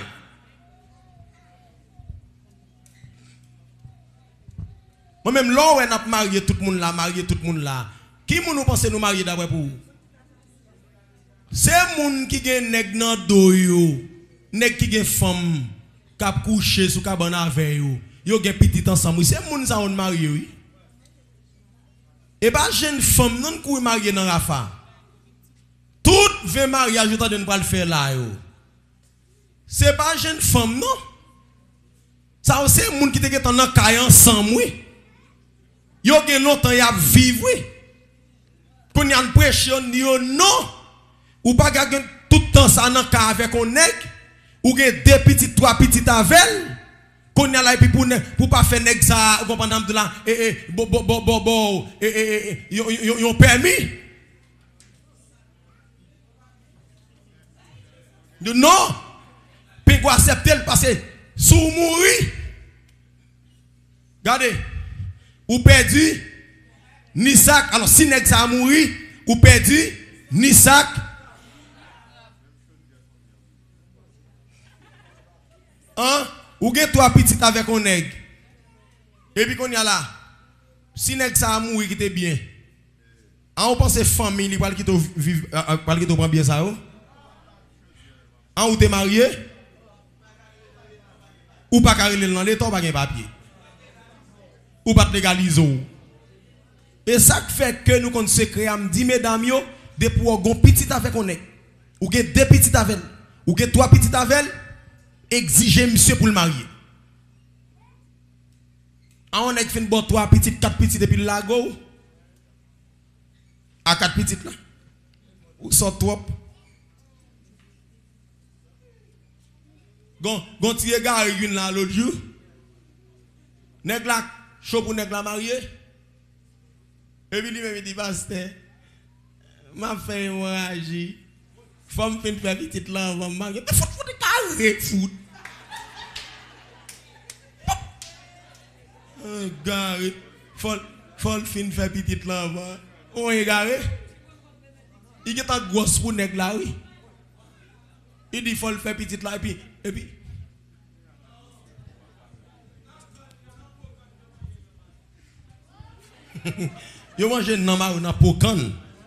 [SPEAKER 1] Moi même là on a marié tout le monde là, marié tout le monde là. Qui moun nous pense nous marier d'après pour? C'est moun qui gen nèg nan do yo, nèg qui gen femme k'ap coucher sous cabane avec yo. Yo gen petit ensemble, c'est moun ça on marié oui. Et pas jeune femme non qui marié dans Rafa. Tout vingt mariage yo tande nous pas le faire là yo. C'est pas jeune femme non. Ça c'est moun qui te gen dans caille ensemble oui. Yo gen longtemps y a vivre oui. Qu'on y a pression yo non. Ou pas gagner tout le temps ça dans cas avec on nèg ou gen deux petits trois petits avec qu'on y a là puis pour pour pas faire nèg ça ou pendant de là et et bo bo bo bo bo et et yo yo permis non puis quoi accepter parce que sous mourir regardez ou perdu ni sac alors si nèg ça mourir ou perdu ni sac. Hein? Ou gen trois petites avec un nèg. Et puis qu'on y a là. Si nèg ça a mouru qui était bien. Hein, on pense famille li pral qui te vivre pral qui te prend bien ça ou? Hein, ou t'es marié? Ou pas carré dans l'état pas gen papier. Ou pas légaliser. Et ça fait que nous kon secret am dit mesdames yo de pour gon petite avec un nèg. Ou gen deux petites avec. Ou gen trois petites avec. Exiger monsieur pour le marier. On a fait une bonne trois petites, quatre petites depuis le lago. À quatre petites là. Ou sort trop. Gon, gon tire gare une là l'autre jour. Nèg la chaud pour nèg la marier. Et puis lui même dit pasteur, m'a fait enrager. Femme fait faire petite là avant marier. Mais faut faut des carré foot. Un gars, faut faut fin faire petite là avant. On est garé. Il est en grosse pour nèg là oui. Il dit faut faire petite là et puis et puis yo mange nan ma na pokan.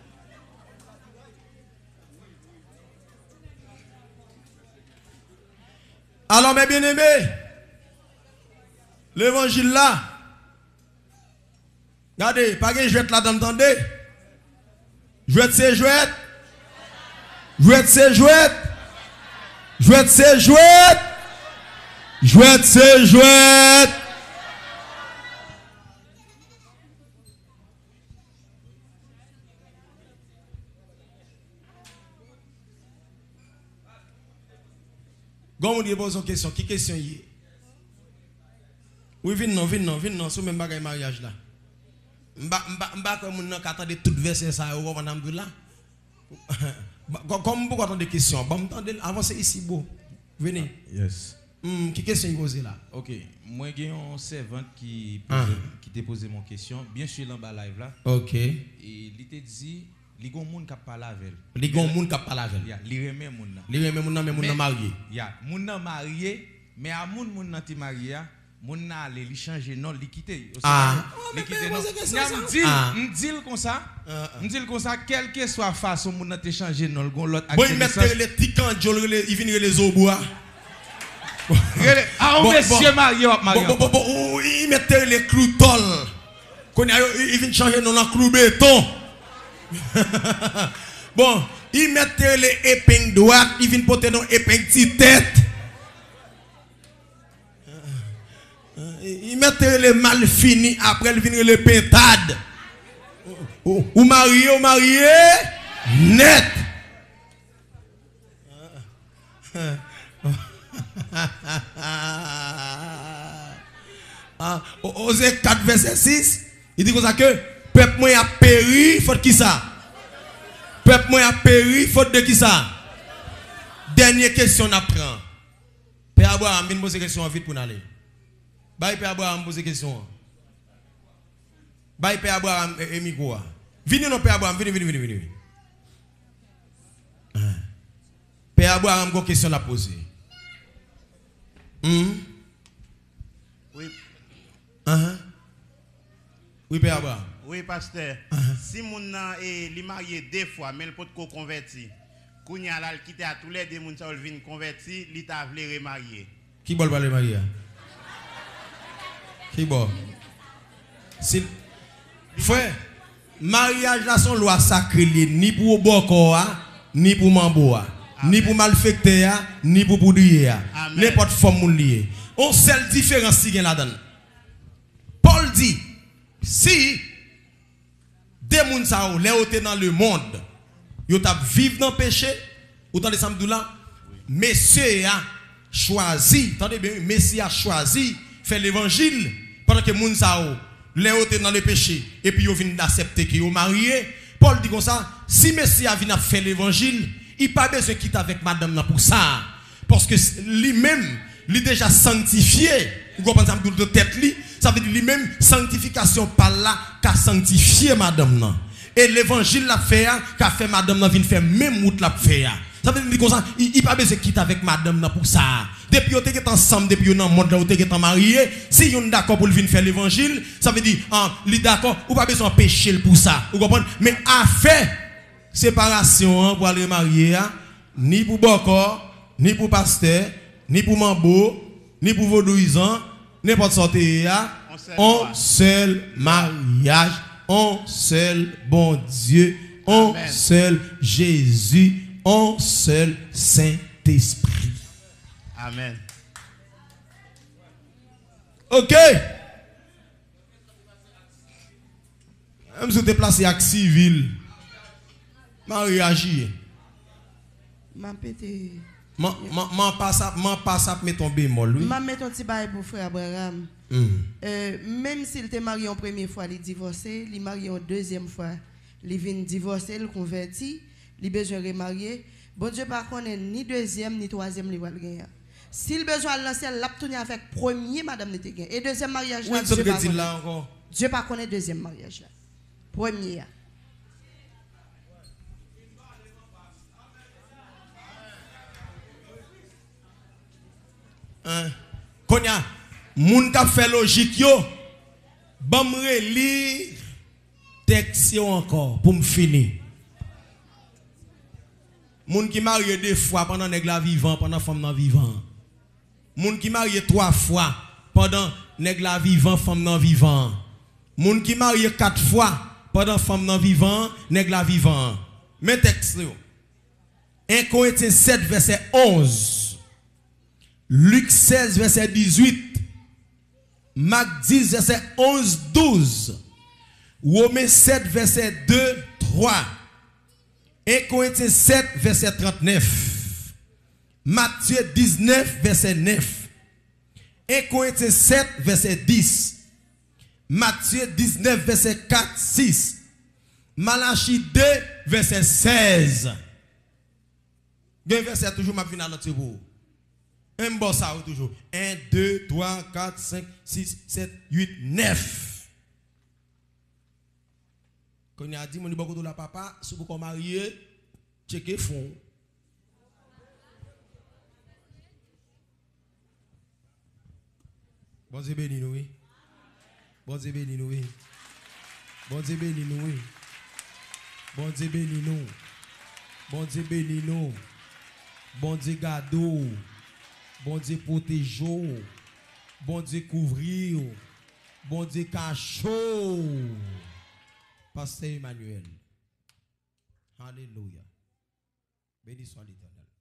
[SPEAKER 1] Alors mes bien-aimés, l'évangile là, regardez, pas que jouette là, d'entendez? Jouette c'est jouette. Jouette c'est jouette. Jouette c'est jouette. Jouette, c'est jouette. Quand on pose une question, qui question y est? Oui, viens non, viens non, viens non, sous même bagaille mariage là. M'ba m'ba m'ba comme on n'a qu'attendre tout verset ça au madame là. Comme beaucoup attendre des questions, bon m'tendez avancez ici beau. Venez.
[SPEAKER 4] Yes.
[SPEAKER 1] Hmm, qui question y poser là?
[SPEAKER 4] OK, moi j'ai une servante qui
[SPEAKER 1] Ah.
[SPEAKER 4] qui t'a posé mon question, bien sûr là bas live là.
[SPEAKER 1] OK.
[SPEAKER 4] Et il t'a dit li gon moun qui parle avec elle.
[SPEAKER 1] Les gens moun qui parle avec.
[SPEAKER 4] Ya, li remet moun nan.
[SPEAKER 1] Les gens moun nan mais moun nan marié.
[SPEAKER 4] Ya, moun nan marié, mais à moun moun nan ti marié, moun nan aller li changer non, li quitter.
[SPEAKER 1] Ah.
[SPEAKER 4] Li quitter
[SPEAKER 1] mais
[SPEAKER 4] non.
[SPEAKER 1] c'est que ça,
[SPEAKER 4] N'a
[SPEAKER 1] ça.
[SPEAKER 4] m'dit,
[SPEAKER 1] Ah.
[SPEAKER 4] m'dit comme ça.
[SPEAKER 1] Ah, ah.
[SPEAKER 4] M'dit comme ça, quelle que soit façon moun nan te changer non, gon l'autre
[SPEAKER 1] Bon, il mettent les petits canjol, ils viennent les obois.
[SPEAKER 4] Ah,
[SPEAKER 1] Bon,
[SPEAKER 4] monsieur
[SPEAKER 1] bon.
[SPEAKER 4] marié, marié.
[SPEAKER 1] Bon, bon, bon, bon, ils mettent les clous tol. Qu'on a, ils viennent changer non en clou béton. Bon, ils mettent les épingles droites, ils viennent porter non épingles petite tête. Ils mettent les mal finis, après ils viennent les pintades. Ou, ou marié, ou marié, net. Ah, Osée quatre verset six, il dit comme ça que peuple moi a péri, faute qui ça? Peuple moi a péri, faute de qui ça? Dernière question on apprend. Père Abraham, viens poser question vite pour nous aller. Bye Père Abraham poser question. Bye Père Abraham et micro. Venez non Père Abraham, venez venez venez venez. Père Abraham une question à poser. Hmm?
[SPEAKER 5] Oui,
[SPEAKER 1] Uh-huh. Oui, Père Abraham.
[SPEAKER 5] oui, pasteur. Si mon nan est li marié deux fois, mais il peut pas converti. Kounya la quitter à tous les deux moun sa vinn converti, li ta vle remarier.
[SPEAKER 1] Qui bol parler Maria? Qui bol? C'est frère, mariage là son loi sacrée ni pour bokoa, ni pour mamboa, ni pour malfecter, ni pour poudrier. N'importe forme moun lié. On seule différence si gen là-dedans. Paul dit, si des moun sa ou les dans le monde, yo tap vivre dans le péché, autant de samedi là, Messie a choisi, attendez bien, Messie a choisi faire l'évangile pendant que moun sa ou les dans le péché et puis yo vinn d'accepter que yo marié. Paul dit comme ça, si Messie a vinn faire l'évangile, il pas besoin quitter avec madame là pour ça parce que lui-même, lui déjà sanctifié, vous comprenez ça de tête lui. Ça veut dire lui-même, sanctification par là, qu'a sanctifié madame nan. Et l'évangile l'a fait, qu'a fait madame nan, vient faire même route l'a fait. Ça veut dire comme ça, il n'a pas besoin de quitter avec madame nan pour ça. Depuis que vous êtes ensemble, depuis que vous êtes dans le monde, vous êtes mariés, si vous êtes d'accord pour venir faire l'évangile, ça veut dire, ah, vous êtes d'accord, vous n'avez pas besoin de pécher pour ça. Vous comprenez? Mais à faire séparation pour aller marier, ni pour Boko, ni pour pasteur, ni pour Mambo, ni pour vaudouisant, n'importe sortie, un seul mariage, un seul bon Dieu, un
[SPEAKER 5] Amen.
[SPEAKER 1] seul Jésus, un seul Saint-Esprit.
[SPEAKER 5] Amen.
[SPEAKER 1] Ok. Je me déplacé à civil. Mariage.
[SPEAKER 6] M'a pété.
[SPEAKER 1] Je passe à mettre ton bémol. Oui.
[SPEAKER 6] M'a mettre un petit bail pour frère Abraham.
[SPEAKER 1] Mm.
[SPEAKER 6] Euh, même s'il était marié en première fois, il est divorcé, il est marié en deuxième fois, il vient divorcer, il converti, il a besoin de remarier. Bon Dieu par contre ni deuxième ni troisième il va gagner. S'il besoin de lancer, il a tourné avec premier madame n'était gagné. Et deuxième mariage
[SPEAKER 1] Oui,
[SPEAKER 6] là,
[SPEAKER 1] ce
[SPEAKER 6] Dieu
[SPEAKER 1] que
[SPEAKER 6] pas
[SPEAKER 1] dit là
[SPEAKER 6] connaît.
[SPEAKER 1] encore.
[SPEAKER 6] Dieu pas connaît deuxième mariage là. Premier.
[SPEAKER 1] Hein? Konya, moun ka fait logique yo, bon me relire texte yo encore pour me finir. Moun qui marié deux fois pendant nèg la vivant, pendant femme nan vivant. Moun qui marié trois fois pendant nèg la vivant, femme nan vivant. Moun qui marié quatre fois pendant femme nan vivant, nèg la vivant. Mais texte yo. un Corinthiens sept verset onze. Luc seize, verset dix-huit. Marc dix, verset onze, douze. Romains sept, verset deux, trois. un Corinthiens sept, verset trente-neuf. Matthieu dix-neuf, verset neuf. un Corinthiens sept, verset dix. Matthieu dix-neuf, verset quatre, six. Malachie deux, verset seize. Il y a un verset toujours m'a venu à l'autre pour. Un bon ça toujours. un, deux, trois, quatre, cinq, six, sept, huit, neuf. Quand il a dit, mon beaucoup de la papa, si vous mariez, checkez fond. Bon Dieu béni nous. Bon Dieu béni nous. Bon Dieu béni nous. Bon Dieu béni nous. Bon Dieu béni nous. Bon Dieu gado. Bon Dieu protégeau. Bon Dieu couvrir. Bon Dieu cachot. Pasteur Emmanuel. Alléluia. Béni soit l'Éternel.